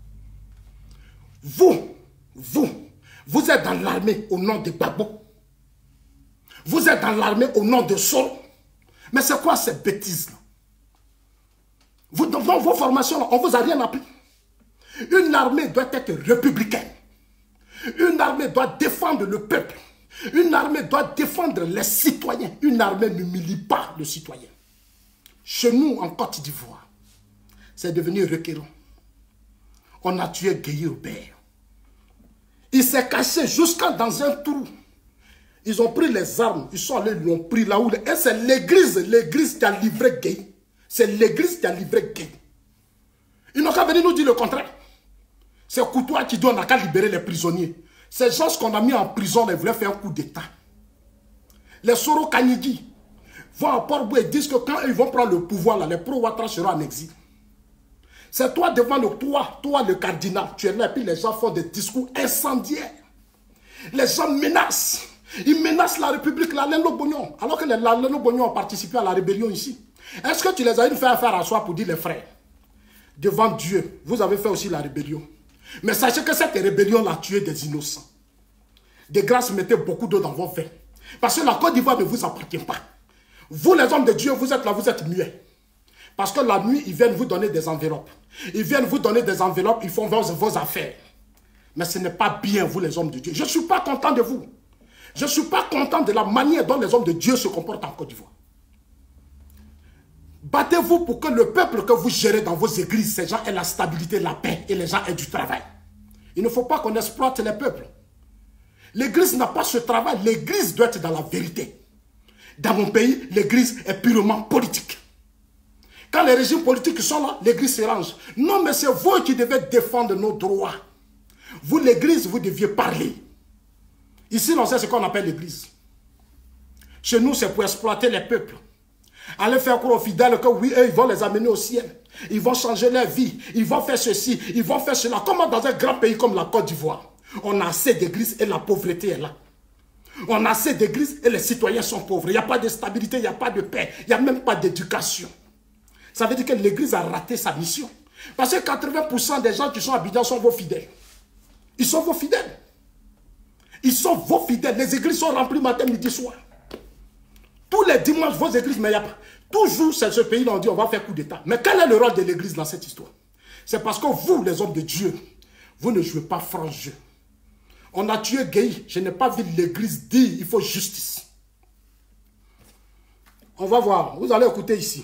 Vous, vous, vous êtes dans l'armée au nom de Gbagbo. Vous êtes dans l'armée au nom de Soro. Mais c'est quoi ces bêtises-là? Vous, dans vos formations, on ne vous a rien appris. Une armée doit être républicaine. Une armée doit défendre le peuple. Une armée doit défendre les citoyens. Une armée n'humilie pas le citoyen. Chez nous, en Côte d'Ivoire, c'est devenu requérant. On a tué Gueye Robert. Il s'est caché jusqu'à dans un trou. Ils ont pris les armes, ils sont allés, ils l'ont pris là où... Et c'est l'église, l'église qui a livré Gueye. C'est l'église qui a livré Gueye. Ils n'ont qu'à venir nous dire le contraire. C'est Koutoua qui dit on n'a qu'à libérer les prisonniers. Ces gens qu'on a mis en prison, ils voulaient faire un coup d'État. Les Soro Kanyigi vont à Port-Bou et disent que quand ils vont prendre le pouvoir, là, les pro-Ouattara seront en exil. C'est toi devant le toi, toi le cardinal, tu es là et puis les gens font des discours incendiaires. Les gens menacent. Ils menacent la République, la Leno Bognon, alors que les Leno Bognon ont participé à la rébellion ici. Est-ce que tu les as fait faire à soi pour dire les frères? Devant Dieu, vous avez fait aussi la rébellion. Mais sachez que cette rébellion a tué des innocents. De grâce, mettez beaucoup d'eau dans vos veines. Parce que la Côte d'Ivoire ne vous appartient pas. Vous les hommes de Dieu, vous êtes là, vous êtes muets. Parce que la nuit, ils viennent vous donner des enveloppes. Ils viennent vous donner des enveloppes, ils font vos, vos affaires. Mais ce n'est pas bien, vous les hommes de Dieu. Je ne suis pas content de vous. Je ne suis pas content de la manière dont les hommes de Dieu se comportent en Côte d'Ivoire. Battez-vous pour que le peuple que vous gérez dans vos églises, ces gens aient la stabilité, la paix et les gens aient du travail. Il ne faut pas qu'on exploite les peuples. L'église n'a pas ce travail. L'église doit être dans la vérité. Dans mon pays, l'église est purement politique. Quand les régimes politiques sont là, l'église se range. Non, mais c'est vous qui devez défendre nos droits. Vous, l'église, vous deviez parler. Ici, on sait ce qu'on appelle l'église. Chez nous, c'est pour exploiter les peuples. Aller faire croire aux fidèles que oui, eux, ils vont les amener au ciel. Ils vont changer leur vie. Ils vont faire ceci. Ils vont faire cela. Comment dans un grand pays comme la Côte d'Ivoire, on a assez d'églises et la pauvreté est là. On a assez d'églises et les citoyens sont pauvres. Il n'y a pas de stabilité, il n'y a pas de paix. Il n'y a même pas d'éducation. Ça veut dire que l'église a raté sa mission. Parce que quatre-vingts pour cent des gens qui sont à Abidjan sont vos fidèles. Ils sont vos fidèles. Ils sont vos fidèles. Les églises sont remplies matin, midi, soir. Tous les dimanches, vos églises, mais il n'y a pas. Toujours, c'est ce pays-là, on dit on va faire coup d'État. Mais quel est le rôle de l'église dans cette histoire? C'est parce que vous, les hommes de Dieu, vous ne jouez pas franc jeu. On a tué Gueye. Je n'ai pas vu l'église dire il faut justice. On va voir. Vous allez écouter ici.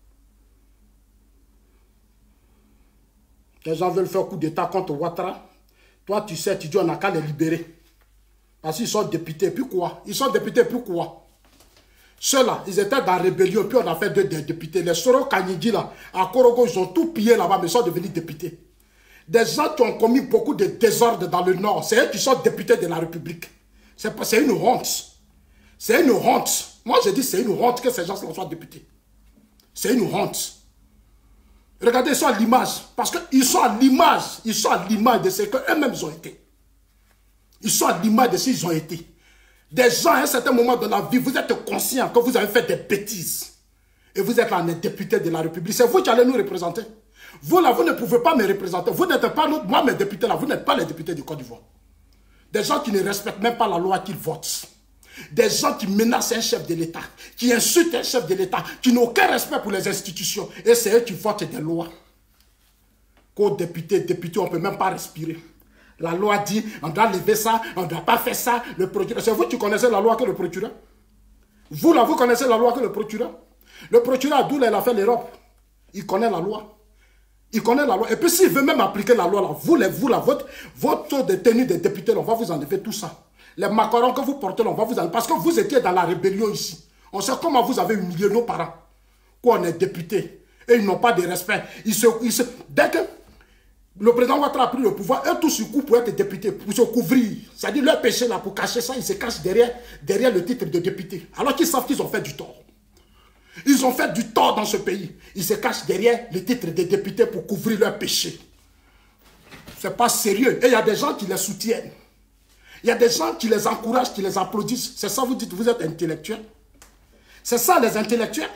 Les gens veulent faire coup d'État contre Ouattara. Toi, tu sais, tu dis on n'a qu'à les libérer. Parce qu'ils sont députés. Puis quoi? Ils sont députés, puis quoi? Ceux-là, ils étaient dans la rébellion, puis on a fait deux des députés. Les Soro Kanyidi, là, à Korogo, ils ont tout pillé là-bas, mais ils sont devenus députés. Des gens qui ont commis beaucoup de désordres dans le Nord, c'est eux qui sont députés de la République. C'est une honte. C'est une honte. Moi, je dis c'est une honte que ces gens-là soient députés. C'est une honte. Regardez, ils sont à l'image. Parce qu'ils sont à l'image. Ils sont à l'image de ce qu'eux-mêmes ont été. Ils sont à l'image de ce qu'ils ont été. Des gens, à un certain moment de la vie, vous êtes conscients que vous avez fait des bêtises. Et vous êtes là, les députés de la République. C'est vous qui allez nous représenter. Vous là, vous ne pouvez pas me représenter. Vous n'êtes pas, nous, moi mes députés là, vous n'êtes pas les députés du Côte d'Ivoire. Des gens qui ne respectent même pas la loi qu'ils votent. Des gens qui menacent un chef de l'État, qui insultent un chef de l'État, qui n'ont aucun respect pour les institutions. Et c'est eux qui votent des lois. Qu'aux députés, députés, on ne peut même pas respirer. La loi dit, on doit lever ça, on ne doit pas faire ça. Le procureur, c'est vous qui connaissez la loi que le procureur. Vous là, vous connaissez la loi que le procureur. Le procureur Adoula, il a fait l'Europe. Il connaît la loi. Il connaît la loi. Et puis s'il veut même appliquer la loi, là, vous, les, vous là, votre, votre de tenue des députés, là, on va vous enlever tout ça. Les macarons que vous portez, là, on va vous enlever. Parce que vous étiez dans la rébellion ici. On sait comment vous avez humilié nos parents. Quoi, on est députés. Et ils n'ont pas de respect. Ils se, ils se, dès que le président Ouattara a pris le pouvoir, eux tous sur coup pour être députés, pour se couvrir. C'est-à-dire leur péché là, pour cacher ça, ils se cachent derrière, derrière le titre de député. Alors qu'ils savent qu'ils ont fait du tort. Ils ont fait du tort dans ce pays. Ils se cachent derrière le titre de député pour couvrir leur péché. C'est pas sérieux. Et il y a des gens qui les soutiennent. Il y a des gens qui les encouragent, qui les applaudissent. C'est ça, vous dites, vous êtes intellectuels. C'est ça, les intellectuels.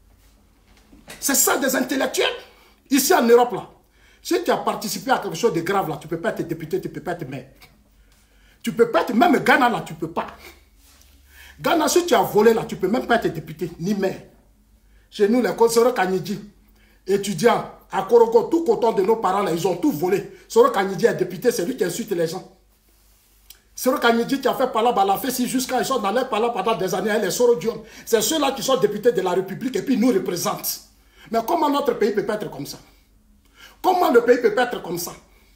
C'est ça, des intellectuels. Ici en Europe, là. Si tu as participé à quelque chose de grave, là, tu ne peux pas être député, tu ne peux pas être maire. Tu ne peux pas être, même Ghana, là, tu ne peux pas. Ghana, si tu as volé, là, tu ne peux même pas être député, ni maire. Chez nous, les Soro Kanyidi, étudiants, à Korogo, tout content de nos parents, là, ils ont tout volé. Soro Kanyidi est député, c'est lui qui insulte les gens. Soro Kanyidi qui a fait par là, bah, la fait si jusqu'à ils sont dans leur par là pendant des années, les Soro Dion. C'est ceux-là qui sont députés de la République et puis ils nous représentent. Mais comment notre pays peut pas être comme ça? Comment le pays peut pas être comme ça?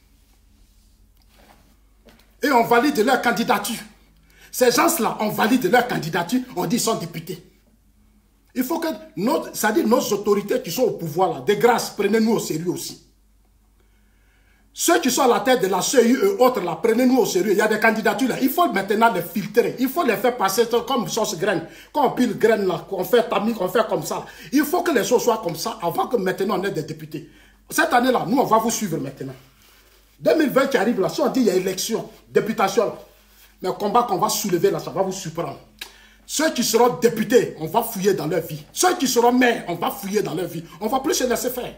Et on valide leur candidature. Ces gens-là, on valide leur candidature, on dit qu'ils sont députés. Il faut que, nos, ça dit nos autorités qui sont au pouvoir, là, de grâce, prenez-nous au sérieux aussi. Ceux qui sont à la tête de la C E U et autres, là, prenez-nous au sérieux. Il y a des candidatures, là. Il faut maintenant les filtrer. Il faut les faire passer comme sauce graine. Quand on pile graine, là, qu'on fait tamis, qu'on fait comme ça. Il faut que les choses soient comme ça avant que maintenant on ait des députés. Cette année-là, nous, on va vous suivre maintenant. deux mille vingt qui arrive, là, si on dit qu'il y a élection, députation, là, mais le combat qu'on va soulever, là, ça va vous surprendre. Ceux qui seront députés, on va fouiller dans leur vie. Ceux qui seront maires, on va fouiller dans leur vie. On ne va plus se laisser faire.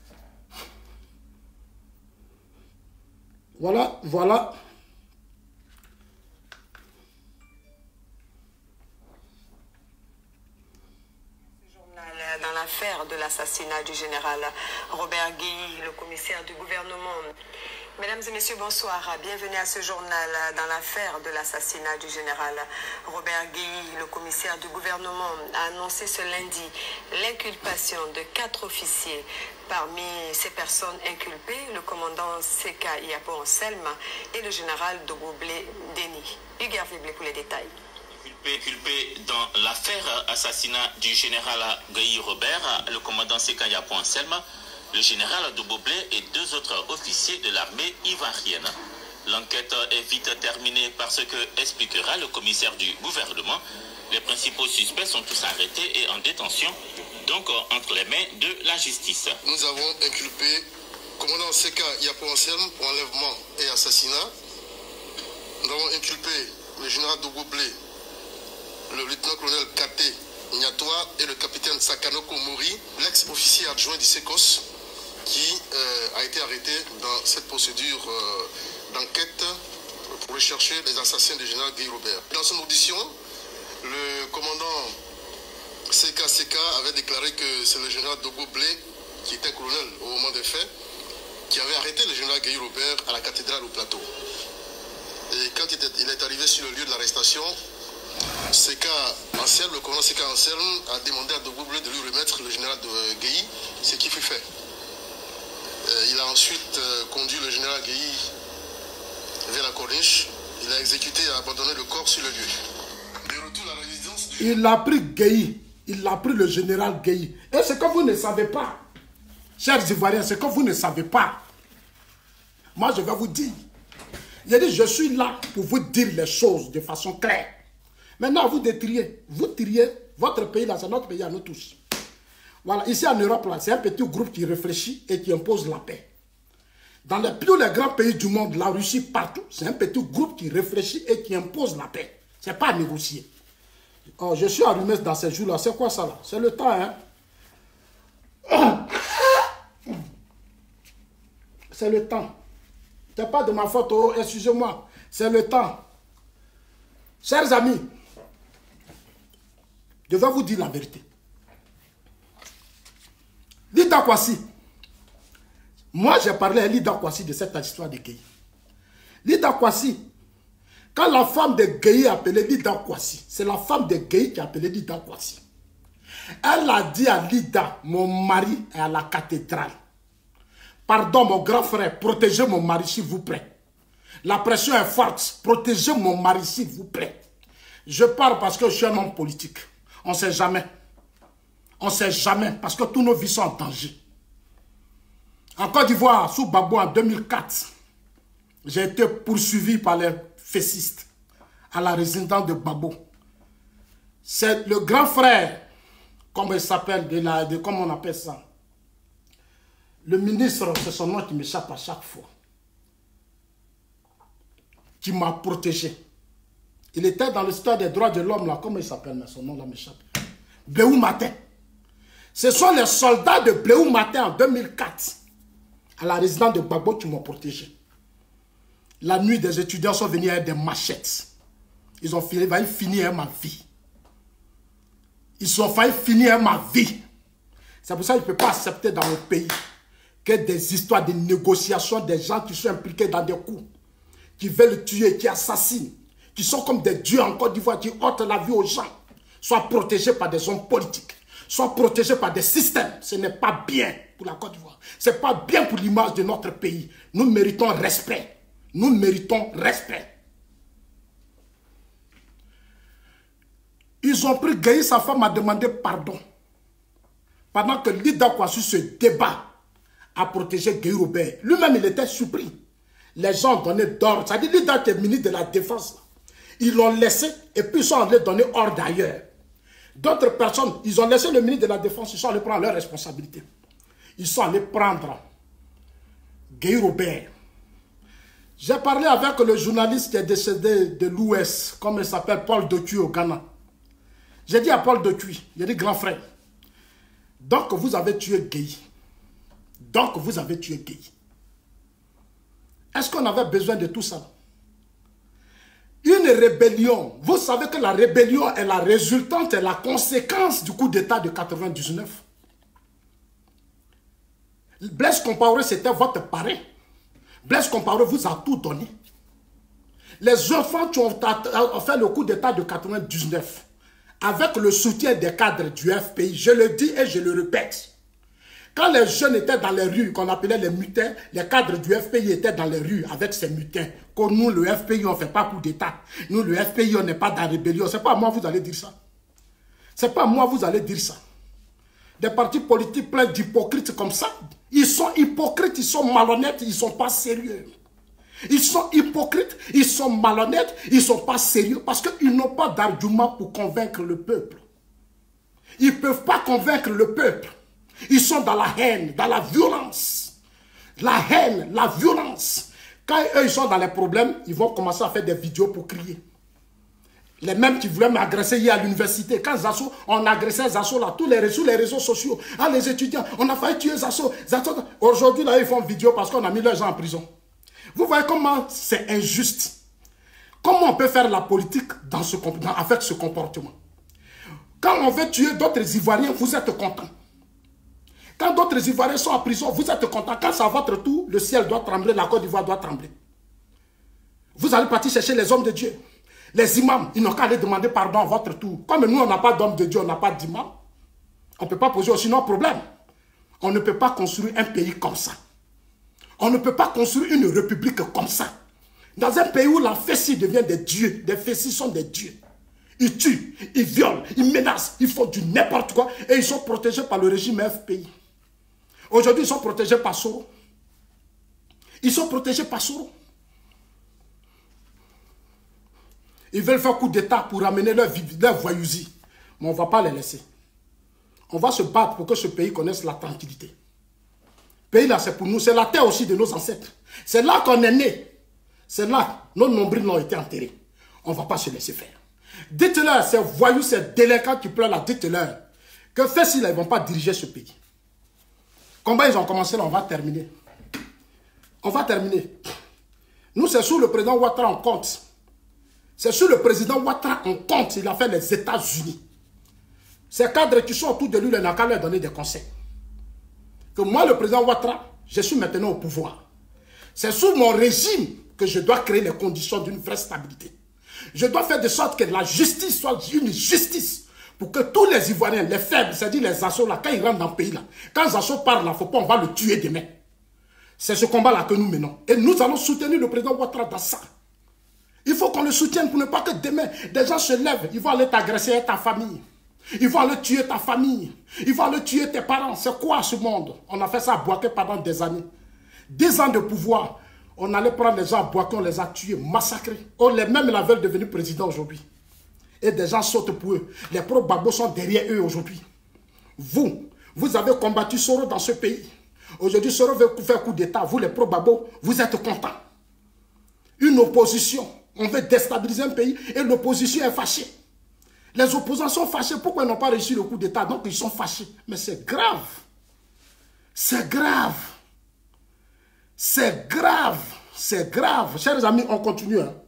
Voilà, voilà. Dans l'affaire de l'assassinat du général Robert Gueye, le commissaire du gouvernement. Mesdames et messieurs, bonsoir. Bienvenue à ce journal dans l'affaire de l'assassinat du général Robert Gueye. Le commissaire du gouvernement a annoncé ce lundi l'inculpation de quatre officiers. Parmi ces personnes inculpées, le commandant Seka Yapo Anselme et le général Dogoblé Denis. Hugues Hervé pour les détails. Inculpé dans l'affaire assassinat du général Gueye Robert, le commandant Séka Anselme, le général Doboblé et deux autres officiers de l'armée ivoirienne. L'enquête est vite terminée par ce que expliquera le commissaire du gouvernement. Les principaux suspects sont tous arrêtés et en détention, donc entre les mains de la justice. Nous avons inculpé le commandant Séka Anselme pour enlèvement et assassinat. Nous avons inculpé le général Doboblé, le lieutenant-colonel Kate Nyatoa et le capitaine Sakanoko Mori, l'ex-officier adjoint du SECOS, qui euh, a été arrêté dans cette procédure euh, d'enquête pour rechercher les assassins du général Gueye Robert. Dans son audition, le commandant Séka Séka avait déclaré que c'est le général Doboblé, qui était colonel au moment des faits, qui avait arrêté le général Gueye Robert à la cathédrale au plateau. Et quand il est arrivé sur le lieu de l'arrestation, Séka Anselme, le commandant Séka Anselme a demandé à Doboblé de lui remettre le général de Gueye, ce qui fut fait. Il a ensuite conduit le général Gueye vers la corniche. Il a exécuté et a abandonné le corps sur le lieu. De retour à la résidence du... Il a pris Gueye, il a pris le général Gueye. Et ce que vous ne savez pas, chers Ivoiriens, ce que vous ne savez pas, moi je vais vous dire. J'ai dit, je suis là pour vous dire les choses de façon claire. Maintenant, vous détriez. Vous triez votre pays, là, c'est notre pays à nous tous. Voilà, ici en Europe, là, c'est un petit groupe qui réfléchit et qui impose la paix. Dans les plus les grands pays du monde, la Russie, partout, c'est un petit groupe qui réfléchit et qui impose la paix. Ce n'est pas à négocier. Oh, je suis allumé dans ces jours-là. C'est quoi ça, là? C'est le temps, hein? C'est le temps. Ce n'est pas de ma faute, oh, excusez-moi. C'est le temps. Chers amis, je vais vous dire la vérité. Lida Kwasi, moi j'ai parlé à Lida Kwasi de cette histoire de Gueye. Lida Kwasi, quand la femme de Gueye appelée Lida Kwasi, c'est la femme de Gueye qui a appelé Lida Kwasi. Elle a dit à Lida, mon mari est à la cathédrale. Pardon mon grand frère, protégez mon mari s'il vous plaît. La pression est forte, protégez mon mari s'il vous plaît. Je parle parce que je suis un homme politique. On ne sait jamais. On ne sait jamais parce que tous nos vies sont en danger. En Côte d'Ivoire, sous Gbagbo en deux mille quatre, j'ai été poursuivi par les fessistes à la résidence de Gbagbo. C'est le grand frère, comme il s'appelle, de la, de, comment on appelle ça. Le ministre, c'est son nom qui m'échappe à chaque fois. Qui m'a protégé. Il était dans le stade des droits de l'homme, là, comment il s'appelle, mais son nom là m'échappe. Bléou Matin. Ce sont les soldats de Bléou Matin en deux mille quatre, à la résidence de Gbagbo, qui m'ont protégé. La nuit, des étudiants sont venus avec des machettes. Ils ont failli finir ma vie. Ils ont failli finir ma vie. C'est pour ça que je ne peux pas accepter dans le pays que des histoires de négociations, des gens qui sont impliqués dans des coups, qui veulent tuer, qui assassinent, qui sont comme des dieux en Côte d'Ivoire, qui ôtent la vie aux gens, soient protégés par des hommes politiques, soient protégés par des systèmes. Ce n'est pas bien pour la Côte d'Ivoire. Ce n'est pas bien pour l'image de notre pays. Nous méritons respect. Nous méritons respect. Ils ont pris Gueye, sa femme a demandé pardon. Pendant que Lida Kwasi se débat à protéger Gueye Robert. Lui-même, il était surpris. Les gens ont donné d'ordre. Ça dit Lida qui est ministre de la Défense. Ils l'ont laissé et puis ils sont allés donner ordre d'ailleurs. D'autres personnes, ils ont laissé le ministre de la Défense, ils sont allés prendre leurs responsabilités. Ils sont allés prendre Gueye Robert. J'ai parlé avec le journaliste qui est décédé de l'O S, comme il s'appelle, Paul Docuy au Ghana. J'ai dit à Paul Docuy, il a dit grand frère, donc vous avez tué Gueye. Donc vous avez tué Gueye. Est-ce qu'on avait besoin de tout ça? Une rébellion, vous savez que la rébellion est la résultante et la conséquence du coup d'État de quatre-vingt-dix-neuf. Blaise Compaoré, c'était votre parrain. Blaise Compaoré vous a tout donné. Les enfants qui ont fait le coup d'État de quatre-vingt-dix-neuf, avec le soutien des cadres du F P I, je le dis et je le répète, Quand les jeunes étaient dans les rues, qu'on appelait les mutins, les cadres du F P I étaient dans les rues avec ces mutins. Comme nous, le F P I, on ne fait pas coup d'État. Nous, le F P I, on n'est pas dans la rébellion. Ce n'est pas à moi vous allez dire ça. Ce n'est pas à moi vous allez dire ça. Des partis politiques pleins d'hypocrites comme ça, ils sont hypocrites, ils sont malhonnêtes, ils ne sont pas sérieux. Ils sont hypocrites, ils sont malhonnêtes, ils ne sont pas sérieux parce qu'ils n'ont pas d'argument pour convaincre le peuple. Ils ne peuvent pas convaincre le peuple. Ils sont dans la haine, dans la violence. La haine, la violence. Quand eux, ils sont dans les problèmes, ils vont commencer à faire des vidéos pour crier. Les mêmes qui voulaient m'agresser hier à l'université. Quand Zasso, on agressait Zasso là, tous les réseaux, les réseaux sociaux. Ah, les étudiants, on a failli tuer Zasso. Zasso. Aujourd'hui, là, ils font une vidéo parce qu'on a mis leurs gens en prison. Vous voyez comment c'est injuste. Comment on peut faire la politique dans ce, dans, avec ce comportement? Quand on veut tuer d'autres Ivoiriens, vous êtes contents. Quand d'autres Ivoiriens sont en prison, vous êtes contents. Quand c'est à votre tour, le ciel doit trembler, la Côte d'Ivoire doit trembler. Vous allez partir chercher les hommes de Dieu. Les imams, ils n'ont qu'à aller demander pardon à votre tour. Comme nous, on n'a pas d'hommes de Dieu, on n'a pas d'imams, on ne peut pas poser aussi nos problèmes. On ne peut pas construire un pays comme ça. On ne peut pas construire une république comme ça. Dans un pays où la fessie devient des dieux, les fessies sont des dieux. Ils tuent, ils violent, ils menacent, ils font du n'importe quoi et ils sont protégés par le régime F P I. Aujourd'hui, ils sont protégés par Soro. Ils sont protégés par Soro. Ils veulent faire coup d'État pour ramener leur, leur voyousie. Mais on ne va pas les laisser. On va se battre pour que ce pays connaisse la tranquillité. Le pays là, c'est pour nous. C'est la terre aussi de nos ancêtres. C'est là qu'on est né. C'est là que nos nombrils ont été enterrés. On ne va pas se laisser faire. Dites-leur, ces voyous, ces délinquants qui pleurent là, dites-leur que fait s'ils ne vont pas diriger ce pays. Combat, ils ont commencé là, on va terminer. On va terminer. Nous, c'est sous le président Ouattara en compte. C'est sur le président Ouattara en compte. Il a fait les États-Unis. Ces cadres qui sont autour de lui, il n'a qu'à leur donner des conseils. Que moi, le président Ouattara, je suis maintenant au pouvoir. C'est sous mon régime que je dois créer les conditions d'une vraie stabilité. Je dois faire de sorte que la justice soit une justice. Pour que tous les Ivoiriens, les faibles, c'est-à-dire les assos là, quand ils rentrent dans le pays là, quand les assos parlent là, il ne faut pas, on va le tuer demain. C'est ce combat-là que nous menons. Et nous allons soutenir le président Ouattara dans ça. Il faut qu'on le soutienne pour ne pas que demain, des gens se lèvent, ils vont aller t'agresser ta famille. Ils vont aller tuer ta famille. Ils vont aller tuer tes parents. C'est quoi ce monde? On a fait ça à Bouaké pendant des années. Dix ans de pouvoir. On allait prendre les gens à Bouaké, on les a tués, massacrés. On les mêmes là veulent devenir président aujourd'hui. Et des gens sautent pour eux. Les pro-Gbagbo sont derrière eux aujourd'hui. Vous, vous avez combattu Soro dans ce pays. Aujourd'hui, Soro veut faire coup d'État. Vous, les pro-Gbagbo, vous êtes contents. Une opposition. On veut déstabiliser un pays et l'opposition est fâchée. Les opposants sont fâchés. Pourquoi ils n'ont pas réussi le coup d'État? Donc ils sont fâchés. Mais c'est grave. C'est grave. C'est grave. C'est grave. Chers amis, on continue. Hein.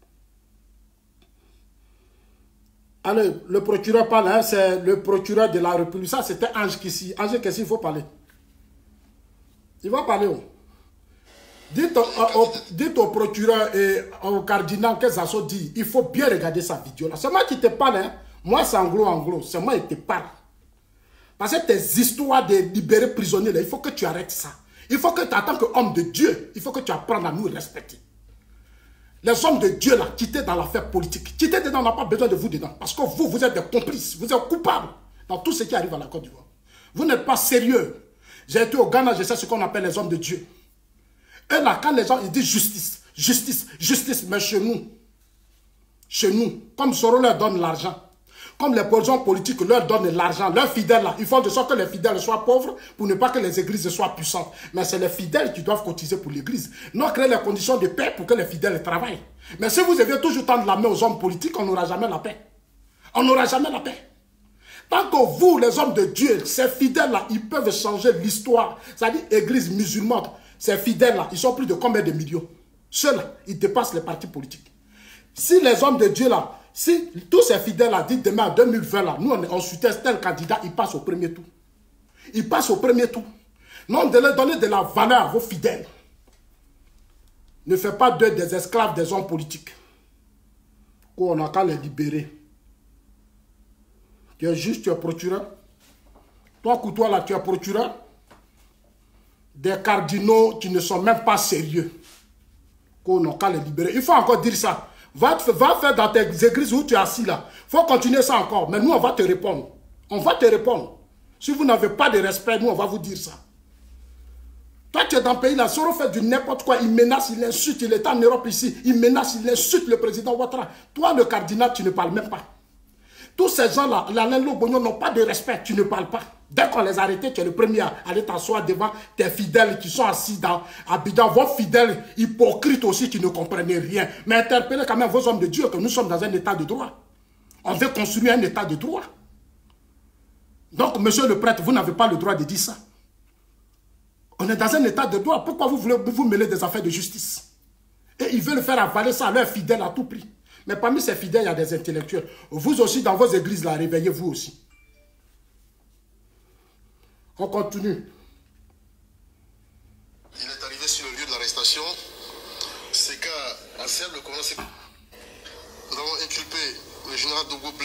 Allez, le procureur parle. Hein, c'est le procureur de la République. Ça, c'était Ange Kissi. Ange Kissi, il faut parler. Il va parler. Oh. Dites au, au, dites au procureur et au cardinal que Zasso dit, il faut bien regarder sa vidéo là. C'est moi qui te parle, hein. Moi c'est anglo-anglo, c'est moi qui te parle. Parce que tes histoires de libérer prisonniers là, il faut que tu arrêtes ça. Il faut que tu, en tant qu'homme de Dieu, il faut que tu apprennes à nous respecter. Les hommes de Dieu là, quittez dans l'affaire politique. Quittez dedans, on n'a pas besoin de vous dedans. Parce que vous, vous êtes des complices, vous êtes coupables dans tout ce qui arrive à la Côte d'Ivoire. Vous n'êtes pas sérieux. J'ai été au Ghana, je sais ce qu'on appelle les hommes de Dieu. Et là, quand les gens ils disent justice, justice, justice, mais chez nous, chez nous, comme Soro leur donne l'argent, comme les gens politiques leur donnent l'argent, leurs fidèles là, ils font de sorte que les fidèles soient pauvres pour ne pas que les églises soient puissantes. Mais c'est les fidèles qui doivent cotiser pour l'église. Nous créer les conditions de paix pour que les fidèles travaillent. Mais si vous deviez toujours tendre la main aux hommes politiques, on n'aura jamais la paix. On n'aura jamais la paix. Tant que vous, les hommes de Dieu, ces fidèles-là, ils peuvent changer l'histoire. C'est-à-dire église musulmane. Ces fidèles-là, ils sont plus de combien de millions? Ceux-là, ils dépassent les partis politiques. Si les hommes de Dieu, là, si tous ces fidèles-là disent demain en deux mille vingt, là, nous, on, on soutient tel candidat, il passe au premier tour. Il passe au premier tour. Non, de leur donner de la valeur à vos fidèles. Ne faites pas d'eux des esclaves des hommes politiques. On n'a qu'à les libérer. Tu es juge, tu es procureur. Toi, Koutoua, là, tu es procureur. des cardinaux qui ne sont même pas sérieux, qu'on n'a qu'à les libérer. Il faut encore dire ça. Va, va faire dans tes églises où tu es assis là. Il faut continuer ça encore. Mais nous, on va te répondre. On va te répondre. Si vous n'avez pas de respect, nous, on va vous dire ça. Toi, tu es dans le pays là, Soro fait du n'importe quoi. Il menace, il insulte. Il est en Europe ici. Il menace, il insulte le président Ouattara. Toi, le cardinal, tu ne parles même pas. Tous ces gens-là, la Lenlo Bognon, n'ont pas de respect. Tu ne parles pas. Dès qu'on les a arrêtés, tu es le premier à aller t'asseoir devant tes fidèles qui sont assis dans Abidjan. Vos fidèles hypocrites aussi qui ne comprennent rien. Mais interpellez quand même vos hommes de Dieu que nous sommes dans un état de droit. On veut construire un état de droit. Donc, monsieur le prêtre, vous n'avez pas le droit de dire ça. On est dans un état de droit. Pourquoi vous voulez vous mêler des affaires de justice? Et ils veulent faire avaler ça à leurs fidèles à tout prix. Mais parmi ces fidèles, il y a des intellectuels. Vous aussi, dans vos églises, là, réveillez-vous aussi. On continue. Il est arrivé sur le lieu de l'arrestation. C'est qu'à Ansel, le commandant, nous avons inculpé le général Dogoblé,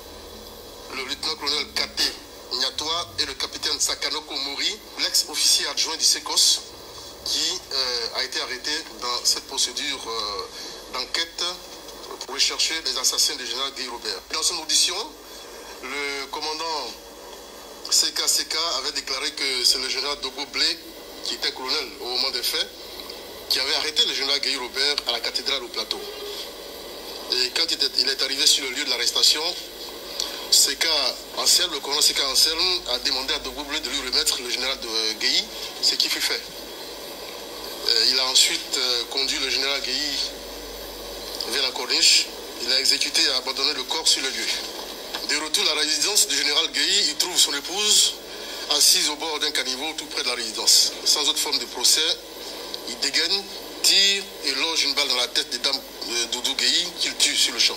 le lieutenant-colonel Katé Nyatoa et le capitaine Sakanoko Mori, l'ex-officier adjoint du SECOS, qui euh, a été arrêté dans cette procédure euh, d'enquête pour rechercher les assassins du général Guy Robert. Dans son audition, le commandant C K C K avait déclaré que c'est le général Dogoblé, qui était colonel au moment des faits, qui avait arrêté le général Guy Robert à la cathédrale au plateau. Et quand il est arrivé sur le lieu de l'arrestation, C K Anselme, le commandant C K Anselme a demandé à Dogoblé de lui remettre le général de Guy, ce qui fut fait. Il a ensuite conduit le général Guy vers la corniche. Il a exécuté et abandonné le corps sur le lieu. De retour à la résidence du général Guy, il trouve son épouse assise au bord d'un caniveau tout près de la résidence. Sans autre forme de procès, il dégaine, tire et loge une balle dans la tête de dame Doudou Guy qu'il tue sur le champ.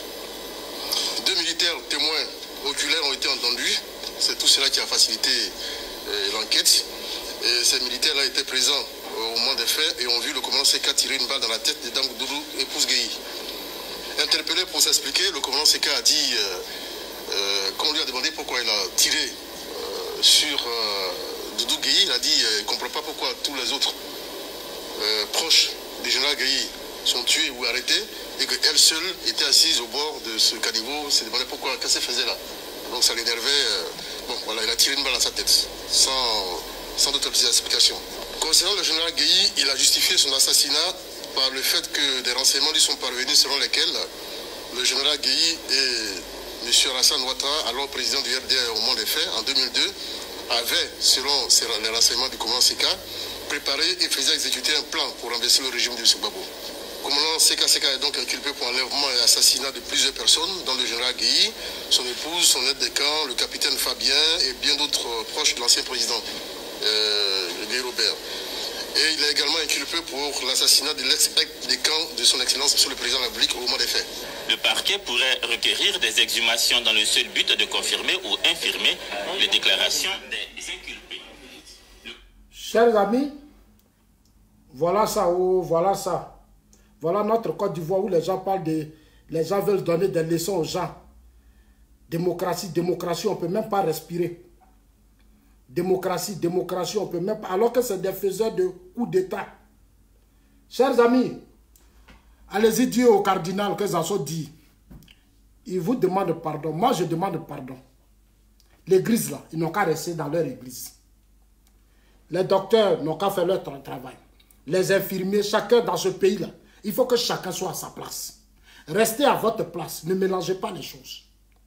Deux militaires témoins oculaires ont été entendus. C'est tout cela qui a facilité euh, l'enquête. Et ces militaires-là étaient présents au moment des faits et ont vu le commandant C K tirer une balle dans la tête de dame Doudou, épouse Guy. Interpellé pour s'expliquer, le commandant C K a dit, euh, euh, quand on lui a demandé pourquoi il a tiré euh, sur euh, Doudou Gueye, il a dit euh, il ne comprend pas pourquoi tous les autres euh, proches du général Gueye sont tués ou arrêtés et qu'elle seule était assise au bord de ce caniveau, se demandait pourquoi, qu'est-ce qu'elle faisait là. Donc ça l'énervait. Euh, bon, voilà, il a tiré une balle à sa tête, sans, sans d'autres explications. Concernant le général Gueye, il a justifié son assassinat par le fait que des renseignements lui sont parvenus selon lesquels le général Gueye et M. Alassane Ouattara, alors président du R D A au moment des faits, en deux mille deux, avaient, selon les renseignements du commandant C K, préparé et faisait exécuter un plan pour renverser le régime de M. Gbagbo. Le commandant C K C K est donc inculpé pour enlèvement et assassinat de plusieurs personnes, dont le général Gueye, son épouse, son aide de camp, le capitaine Fabien et bien d'autres proches de l'ancien président, euh, Guy Robert. Et il est également inculpé pour l'assassinat de l'ex-décan de son Excellence Monsieur le Président de la République au moment des faits. Le parquet pourrait requérir des exhumations dans le seul but de confirmer ou infirmer les déclarations des inculpés. Le... Chers amis, voilà ça, oh, voilà ça. Voilà notre Côte d'Ivoire où les gens parlent de... Les gens veulent donner des leçons aux gens. Démocratie, démocratie, on ne peut même pas respirer. Démocratie, démocratie, on peut même pas, alors que c'est des faiseurs de coups d'État. Chers amis, allez-y dire au cardinal que Zasso dit. Il vous demande pardon. Moi, je demande pardon. L'église, là, ils n'ont qu'à rester dans leur église. Les docteurs n'ont qu'à faire leur travail. Les infirmiers, chacun dans ce pays-là, il faut que chacun soit à sa place. Restez à votre place. Ne mélangez pas les choses.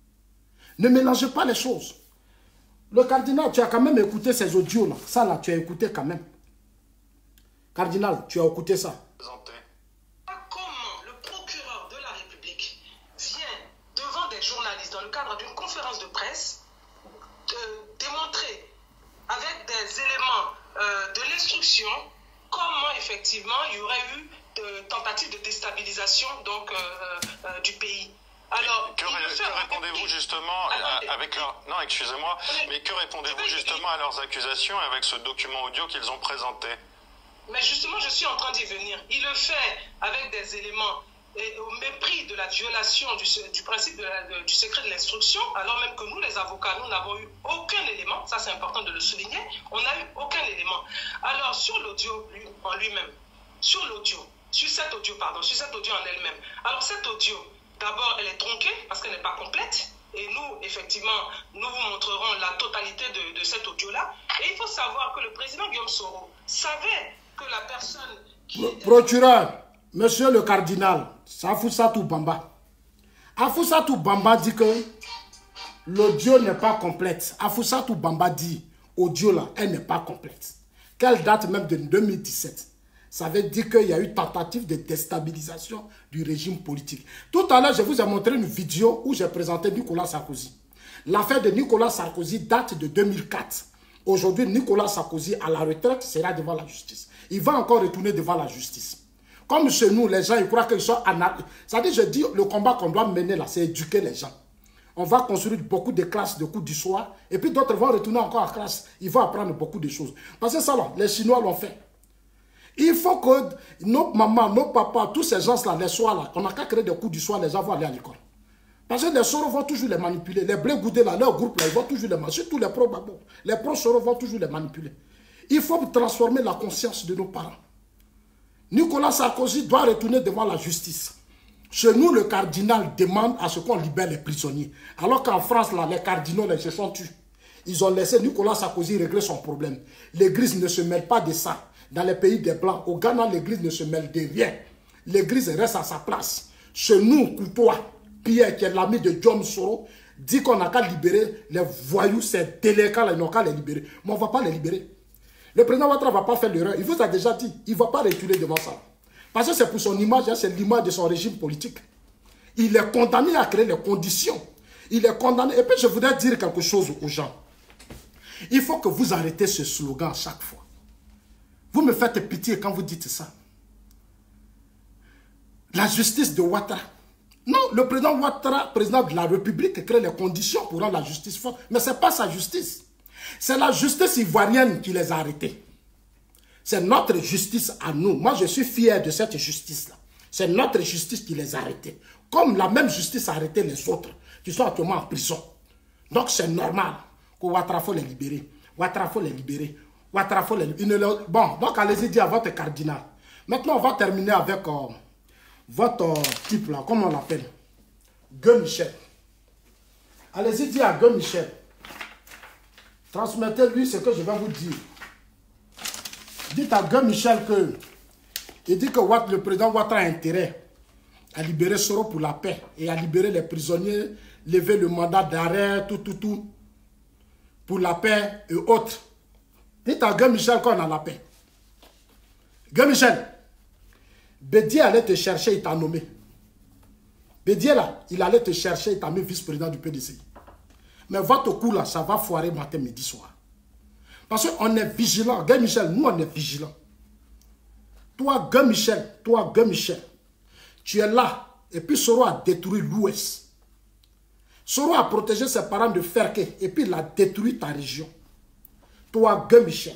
Ne mélangez pas les choses. Le cardinal, tu as quand même écouté ces audios-là. Ça, là, tu as écouté quand même. Cardinal, tu as écouté ça. Comment le procureur de la République vient devant des journalistes dans le cadre d'une conférence de presse de démontrer avec des éléments euh, de l'instruction comment effectivement il y aurait eu de tentatives de déstabilisation donc, euh, euh, du pays. Alors, que, que répondez-vous justement à, avec leur... Non, excusez-moi, mais que répondez-vous justement à leurs accusations avec ce document audio qu'ils ont présenté? Mais justement, je suis en train d'y venir. Il le fait avec des éléments et au mépris de la violation du, du principe de la, de, du secret de l'instruction, alors même que nous, les avocats, nous n'avons eu aucun élément, ça c'est important de le souligner, on n'a eu aucun élément. Alors sur l'audio lui, en lui-même, sur l'audio, sur cet audio, pardon, sur cet audio en elle-même, alors cette audio, d'abord elle est tronquée parce qu'elle n'est pas complète, et nous, effectivement, nous vous montrerons la totalité de, de cet audio-là, et il faut savoir que le président Guillaume Soro savait que la personne qui... Procureur, monsieur le cardinal, c'est Afousatou Bamba. Afousatou Bamba dit que l'audio n'est pas complète. Afousatou Bamba dit, audio là, elle n'est pas complète. Qu'elle date même de deux mille dix-sept. Ça veut dire qu'il y a eu tentative de déstabilisation du régime politique. Tout à l'heure, je vous ai montré une vidéo où j'ai présenté Nicolas Sarkozy. L'affaire de Nicolas Sarkozy date de deux mille quatre. Aujourd'hui, Nicolas Sarkozy, à la retraite, sera devant la justice. Il va encore retourner devant la justice. Comme chez nous, les gens, ils croient qu'ils sont anarchistes. C'est-à-dire, je dis, le combat qu'on doit mener là, c'est éduquer les gens. On va construire beaucoup de classes de coups du soir. Et puis d'autres vont retourner encore à classe. Ils vont apprendre beaucoup de choses. Parce que ça, là, les Chinois l'ont fait. Il faut que nos mamans, nos papas, tous ces gens-là, les soirs là, on n'a qu'à créer des coups du soir, les gens vont aller à l'école. Parce que les soros vont toujours les manipuler. Les blés goudés là, leur groupe là, ils vont toujours les manipuler. Surtout les pro-babos. Les pro-soros vont toujours les manipuler. Il faut transformer la conscience de nos parents. Nicolas Sarkozy doit retourner devant la justice. Chez nous, le cardinal demande à ce qu'on libère les prisonniers. Alors qu'en France, là, les cardinaux, les se sont tués. Ils ont laissé Nicolas Sarkozy régler son problème. L'église ne se mêle pas de ça. Dans les pays des Blancs, au Ghana, l'église ne se mêle de rien. L'église reste à sa place. Chez nous, Koutoua, Pierre, qui est l'ami de John Soro, dit qu'on n'a qu'à libérer les voyous, ces délinquants, ils n'ont qu'à les libérer. Mais on ne va pas les libérer. Le président Ouattara ne va pas faire l'erreur. Il vous a déjà dit, il ne va pas reculer devant ça. Parce que c'est pour son image, c'est l'image de son régime politique. Il est condamné à créer les conditions. Il est condamné. Et puis je voudrais dire quelque chose aux gens. Il faut que vous arrêtez ce slogan à chaque fois. Vous me faites pitié quand vous dites ça. La justice de Ouattara. Non, le président Ouattara, président de la République, crée les conditions pour rendre la justice forte. Mais ce n'est pas sa justice. C'est la justice ivoirienne qui les a arrêtés. C'est notre justice à nous. Moi, je suis fier de cette justice-là. C'est notre justice qui les a arrêtés. Comme la même justice a arrêté les autres qui sont actuellement en prison. Donc, c'est normal que Ouattara faut les libérer. Ouattara faut les libérer. Ouattara faut les libérer. Bon, donc allez-y dire à votre cardinal. Maintenant, on va terminer avec euh, votre euh, type là, comment on l'appelle? Gueux Michel. Allez-y dire à Gueux Michel. Transmettez-lui ce que je vais vous dire. Dites à Gueux Michel que il dit que Ouatt, le président Ouattara a intérêt à libérer Soro pour la paix et à libérer les prisonniers, lever le mandat d'arrêt, tout, tout, tout, pour la paix et autres. Dites à Gueux Michel qu'on a la paix. Gueux Michel, Bédier allait te chercher, il t'a nommé. Bédier là, il allait te chercher, il t'a mis vice-président du P D C. Mais votre coup là, ça va foirer matin, midi, soir. Parce qu'on est vigilant. Gueux Michel, nous on est vigilant. Toi, Gueux Michel, toi, Gueux Michel, tu es là. Et puis Soro a détruit l'Ouest. Soro a protégé ses parents de Ferké. Et puis il a détruit ta région. Toi, Gueux Michel,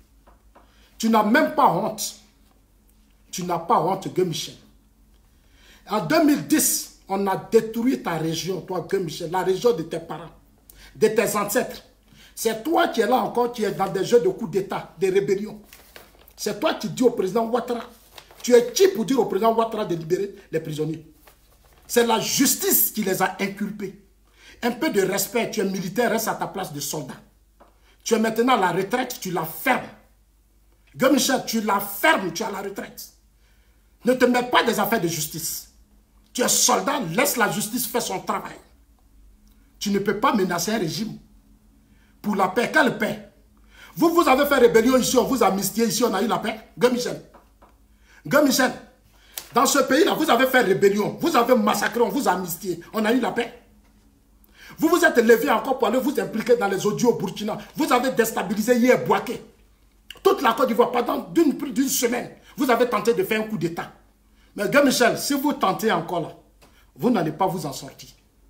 tu n'as même pas honte. Tu n'as pas honte, Gueux Michel. En deux mille dix, on a détruit ta région, toi, Gueux Michel, la région de tes parents, de tes ancêtres. C'est toi qui es là encore, qui es dans des jeux de coups d'État, des rébellions. C'est toi qui dis au président Ouattara. Tu es qui pour dire au président Ouattara de libérer les prisonniers? C'est la justice qui les a inculpés. Un peu de respect, tu es militaire, reste à ta place de soldat. Tu es maintenant à la retraite, tu la fermes. Gueux Michel, tu la fermes, tu es à la retraite. Ne te mets pas des affaires de justice. Tu es soldat, laisse la justice faire son travail. Tu ne peux pas menacer un régime. Pour la paix, quelle paix? Vous, vous avez fait rébellion ici, on vous a amnistié ici, on a eu la paix. Gueux Michel. Gueux Michel, dans ce pays-là, vous avez fait rébellion, vous avez massacré, on vous a amnistié, on a eu la paix. Vous vous êtes levé encore pour aller vous impliquer dans les audios au Burkina. Vous avez déstabilisé hier Bouaké. Toute la Côte d'Ivoire, pendant d'une d'une semaine, vous avez tenté de faire un coup d'État. Mais Gueux Michel, si vous tentez encore là, vous n'allez pas vous en sortir.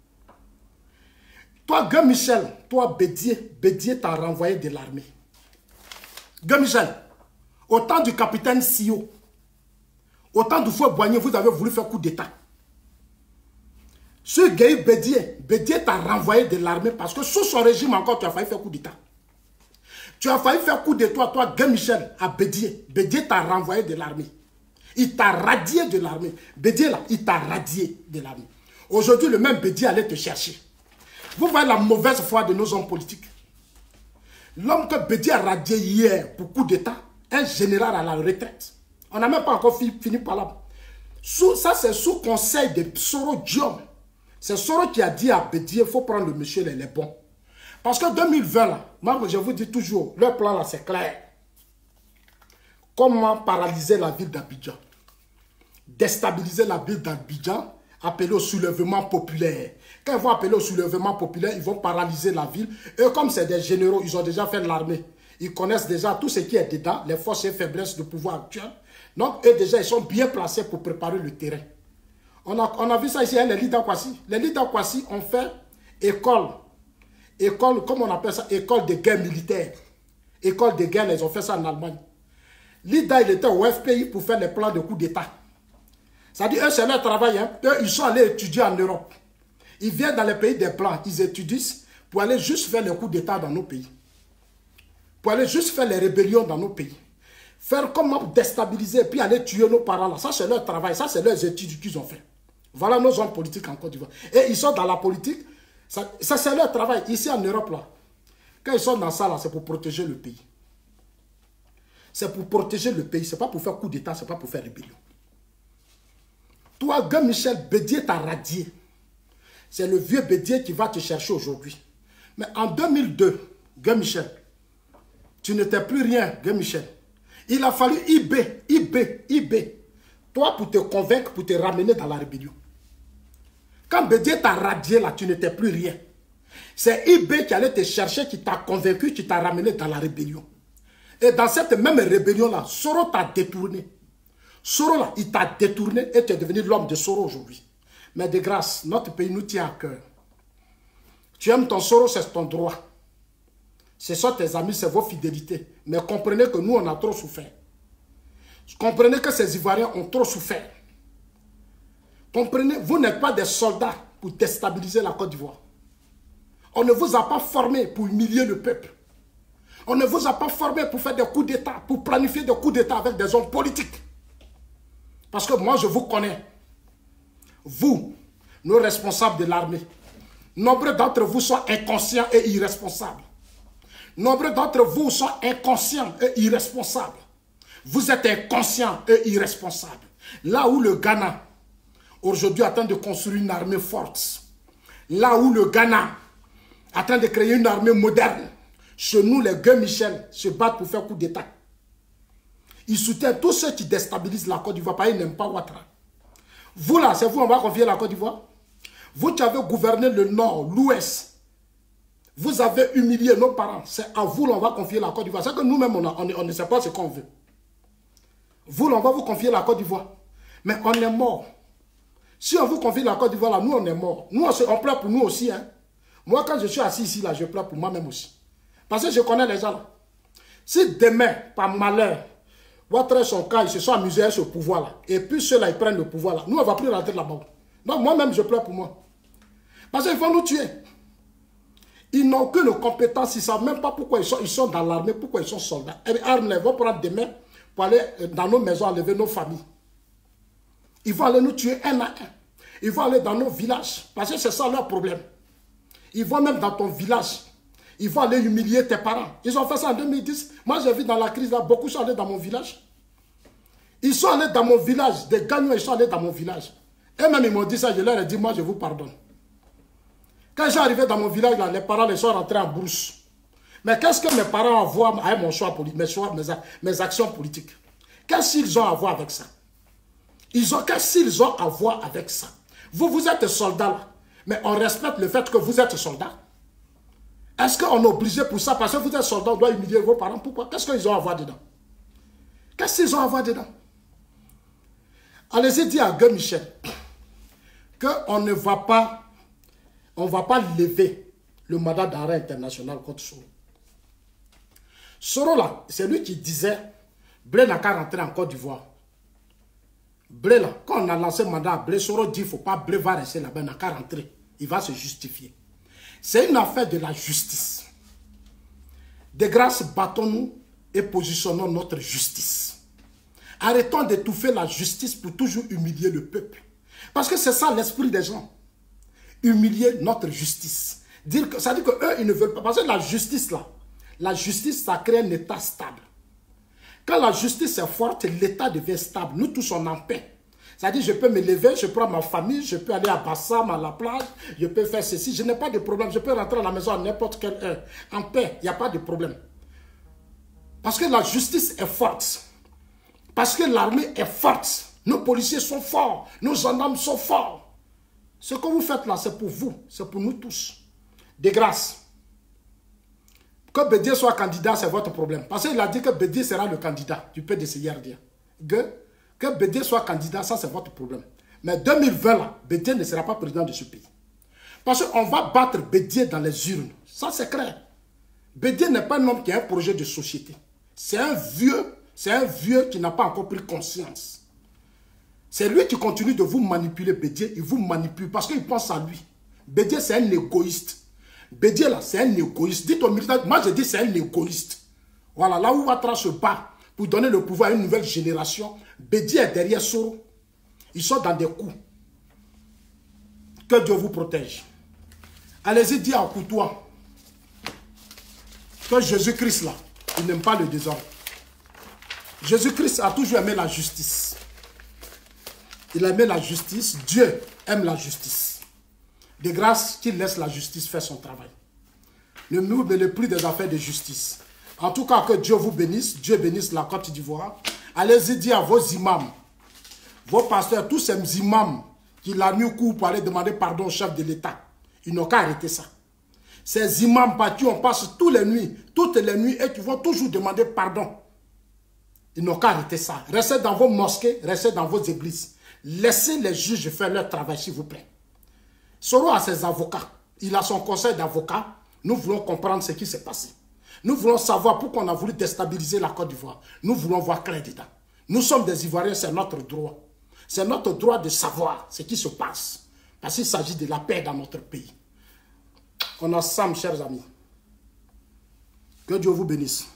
Toi, Gueux Michel, toi, Bédier, Bédier t'a renvoyé de l'armée. Gueux Michel, au temps du capitaine Sio, Au temps de Houphouët-Boigny, vous avez voulu faire coup d'État. Ce Gueye Bédié, Bédié t'a renvoyé de l'armée parce que sous son régime encore, tu as failli faire coup d'État. Tu as failli faire coup d'État, toi, Guy Michel, à Bédié. Bédié t'a renvoyé de l'armée. Il t'a radié de l'armée. Bédié, là, il t'a radié de l'armée. Aujourd'hui, le même Bédié allait te chercher. Vous voyez la mauvaise foi de nos hommes politiques. L'homme que Bédié a radié hier pour coup d'État, un général à la retraite. On n'a même pas encore fini par là. Sous, ça, c'est sous conseil de Soro Diom. C'est Soro qui a dit à Bédié, il faut prendre le monsieur, les, les bons. Parce que deux mille vingt, là, moi, je vous dis toujours, leur plan, là, c'est clair. Comment paralyser la ville d'Abidjan? Déstabiliser la ville d'Abidjan, appeler au soulèvement populaire. Quand ils vont appeler au soulèvement populaire, ils vont paralyser la ville. Et comme c'est des généraux, ils ont déjà fait l'armée. Ils connaissent déjà tout ce qui est dedans, les forces et faiblesses du pouvoir actuel. Donc, eux déjà, ils sont bien placés pour préparer le terrain. On a, on a vu ça ici, hein, les leaders Kwasi. Les leaders Kwasi ont fait école. École, comment on appelle ça? École de guerre militaire. École de guerre, ils ont fait ça en Allemagne. L'I D A, il était au F P I pour faire les plans de coup d'État. C'est-à-dire, eux, c'est leur travail. Hein. Eux, ils sont allés étudier en Europe. Ils viennent dans les pays des Blancs. Ils étudient pour aller juste faire les coups d'État dans nos pays. Pour aller juste faire les rébellions dans nos pays. Faire comment déstabiliser, puis aller tuer nos parents là. Ça, c'est leur travail. Ça, c'est leurs études qu'ils ont fait. Voilà nos hommes politiques en Côte d'Ivoire. Et ils sont dans la politique. Ça, ça c'est leur travail. Ici en Europe, là. Quand ils sont dans ça, là, c'est pour protéger le pays. C'est pour protéger le pays. Ce n'est pas pour faire coup d'État, ce n'est pas pour faire rébellion. Toi, Guy Michel, Bédié t'a radié. C'est le vieux Bédié qui va te chercher aujourd'hui. Mais en deux mille deux, Guy Michel, tu n'étais plus rien, Guy Michel. Il a fallu I B, I B, I B. Toi, pour te convaincre, pour te ramener dans la rébellion. Quand Bédié t'a radié là, tu n'étais plus rien. C'est I B qui allait te chercher, qui t'a convaincu, qui t'a ramené dans la rébellion. Et dans cette même rébellion-là, Soro t'a détourné. Soro là, il t'a détourné et tu es devenu l'homme de Soro aujourd'hui. Mais de grâce, notre pays nous tient à cœur. Tu aimes ton Soro, c'est ton droit. Ce sont tes amis, c'est vos fidélités. Mais comprenez que nous, on a trop souffert. Comprenez que ces Ivoiriens ont trop souffert. Comprenez, vous n'êtes pas des soldats pour déstabiliser la Côte d'Ivoire. On ne vous a pas formé pour humilier le peuple. On ne vous a pas formé pour faire des coups d'État, pour planifier des coups d'État avec des hommes politiques. Parce que moi, je vous connais. Vous, nos responsables de l'armée, nombreux d'entre vous sont inconscients et irresponsables. Nombreux d'entre vous sont inconscients et irresponsables. Vous êtes inconscients et irresponsables. Là où le Ghana, aujourd'hui, est en train de construire une armée forte. Là où le Ghana est en train de créer une armée moderne. Chez nous, les Guy Michel se battent pour faire coup d'État. Ils soutiennent tous ceux qui déstabilisent la Côte d'Ivoire parce qu'ils n'aiment pas Ouattara. Vous là, c'est vous, on va confier la Côte d'Ivoire. Vous qui avez gouverné le Nord, l'Ouest, vous avez humilié nos parents. C'est à vous qu'on va confier la Côte d'Ivoire. C'est que nous-mêmes, on, on, on ne sait pas ce qu'on veut. Vous, là, on va vous confier la Côte d'Ivoire. Mais on est mort. Si on vous confie la Côte d'Ivoire, là, nous, on est mort. Nous, on, on pleure pour nous aussi. Hein. Moi, quand je suis assis ici, là, je pleure pour moi-même aussi. Parce que je connais les gens là. Si demain, par malheur, Ouattara et son cas, ils se sont amusés à ce pouvoir-là. Et puis ceux-là, ils prennent le pouvoir-là. Nous, on ne va plus rentrer là-bas. Donc moi-même, je pleure pour moi. Parce qu'ils vont nous tuer. Ils n'ont aucune compétence. Ils ne savent même pas pourquoi ils sont, ils sont dans l'armée, pourquoi ils sont soldats. Et les armes, ils vont prendre des mains pour aller dans nos maisons, enlever nos familles. Ils vont aller nous tuer un à un. Ils vont aller dans nos villages. Parce que c'est ça leur problème. Ils vont même dans ton village. Ils vont aller humilier tes parents. Ils ont fait ça en deux mille dix. Moi, j'ai vu dans la crise, là, beaucoup sont allés dans mon village. Ils sont allés dans mon village. Des gagnants, ils sont allés dans mon village. Et même, ils m'ont dit ça. Je leur ai dit, moi, je vous pardonne. Quand j'ai arrivé dans mon village, là, les parents ils sont rentrés en brousse. Mais qu'est-ce que mes parents ont à voir avec mon choix politique, mes, choix, mes, mes actions politiques? Qu'est-ce qu'ils ont à voir avec ça? Ils ont, qu'est-ce qu'ils ont à voir avec ça? Vous, vous êtes soldats, là. Mais on respecte le fait que vous êtes soldats. Est-ce qu'on est obligé pour ça? Parce que vous êtes soldat, on doit humilier vos parents. Pourquoi? Qu'est-ce qu'ils ont à voir dedans? Qu'est-ce qu'ils ont à voir dedans? Allez-y dire à Guy Michel qu'on ne va pas, on ne va pas lever le mandat d'arrêt international contre Soro. Soro là, c'est lui qui disait Blé n'a qu'à rentrer en Côte d'Ivoire. Blé là, quand on a lancé le mandat à Blé, Soro dit qu'il ne faut pas, Blé va rester là-bas, il n'a qu'à rentrer. Il va se justifier. C'est une affaire de la justice. De grâce, battons-nous et positionnons notre justice. Arrêtons d'étouffer la justice pour toujours humilier le peuple. Parce que c'est ça l'esprit des gens. Humilier notre justice. Dire que, ça veut dire qu'eux, ils ne veulent pas. Parce que la justice, là, la justice, ça crée un état stable. Quand la justice est forte, l'état devient stable. Nous tous, on est en paix. C'est-à-dire, je peux me lever, je prends ma famille, je peux aller à Bassam, à la plage, je peux faire ceci. Je n'ai pas de problème. Je peux rentrer à la maison à n'importe quelle heure. En paix, il n'y a pas de problème. Parce que la justice est forte. Parce que l'armée est forte. Nos policiers sont forts. Nos gendarmes sont forts. Ce que vous faites là, c'est pour vous. C'est pour nous tous. De grâce. Que Bédié soit candidat, c'est votre problème. Parce qu'il a dit que Bédié sera le candidat du P D C I R D. Que, que Bédié soit candidat, ça c'est votre problème. Mais deux mille vingt, là, Bédié ne sera pas président de ce pays. Parce qu'on va battre Bédié dans les urnes. Ça c'est clair. Bédié n'est pas un homme qui a un projet de société. C'est un vieux, c'est un vieux qui n'a pas encore pris conscience. C'est lui qui continue de vous manipuler, Bédié. Il vous manipule parce qu'il pense à lui. Bédié, c'est un égoïste. Bédié, là, c'est un égoïste. Dites aux militaires, moi je dis c'est un égoïste. Voilà, là où Ouattara se bat pour donner le pouvoir à une nouvelle génération, Bédié est derrière Soro. Ils sont dans des coups. Que Dieu vous protège. Allez-y dire à Koutoua que Jésus-Christ, là, il n'aime pas le désordre. Jésus-Christ a toujours aimé la justice. Il aimait la justice. Dieu aime la justice. De grâce qu'il laisse la justice faire son travail. Ne nous mêlez plus des affaires de justice. En tout cas, que Dieu vous bénisse. Dieu bénisse la Côte d'Ivoire. Allez-y dire à vos imams, vos pasteurs, tous ces imams qui la nuit courent pour aller demander pardon au chef de l'État. Ils n'ont qu'à arrêter ça. Ces imams par qui on passe toutes les nuits, toutes les nuits, et qui vont toujours demander pardon. Ils n'ont qu'à arrêter ça. Restez dans vos mosquées, restez dans vos églises. Laissez les juges faire leur travail, s'il vous plaît. Soro a ses avocats. Il a son conseil d'avocats. Nous voulons comprendre ce qui s'est passé. Nous voulons savoir pourquoi on a voulu déstabiliser la Côte d'Ivoire. Nous voulons voir clair dedans. Nous sommes des Ivoiriens, c'est notre droit. C'est notre droit de savoir ce qui se passe. Parce qu'il s'agit de la paix dans notre pays. On a Sam, chers amis. Que Dieu vous bénisse.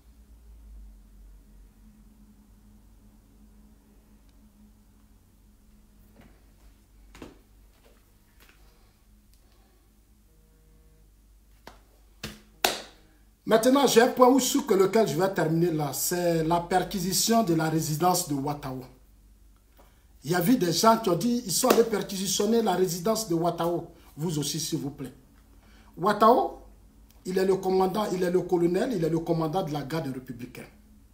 Maintenant, j'ai un point où, sur lequel je vais terminer là. C'est la perquisition de la résidence de Ouattao. Il y a eu des gens qui ont dit ils sont allés perquisitionner la résidence de Ouattao. Vous aussi, s'il vous plaît. Ouattao, il est le commandant, il est le colonel, il est le commandant de la garde républicaine.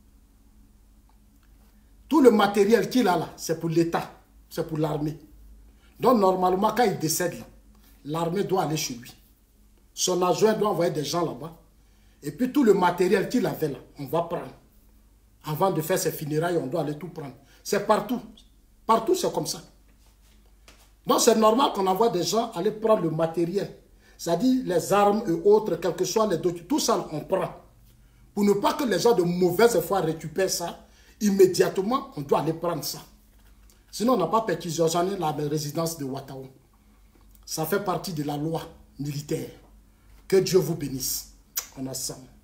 Tout le matériel qu'il a là, c'est pour l'État, c'est pour l'armée. Donc, normalement, quand il décède là, l'armée doit aller chez lui. Son adjoint doit envoyer des gens là-bas. Et puis tout le matériel qu'il avait là, on va prendre. Avant de faire ses funérailles, on doit aller tout prendre. C'est partout. Partout, c'est comme ça. Donc c'est normal qu'on envoie des gens aller prendre le matériel. C'est-à-dire les armes et autres, quels que soient les documents. Tout ça, on prend. Pour ne pas que les gens de mauvaise foi récupèrent ça, immédiatement, on doit aller prendre ça. Sinon, on n'a pas perquisitionné la résidence de Ouattao. Ça fait partie de la loi militaire. Que Dieu vous bénisse. On a ça.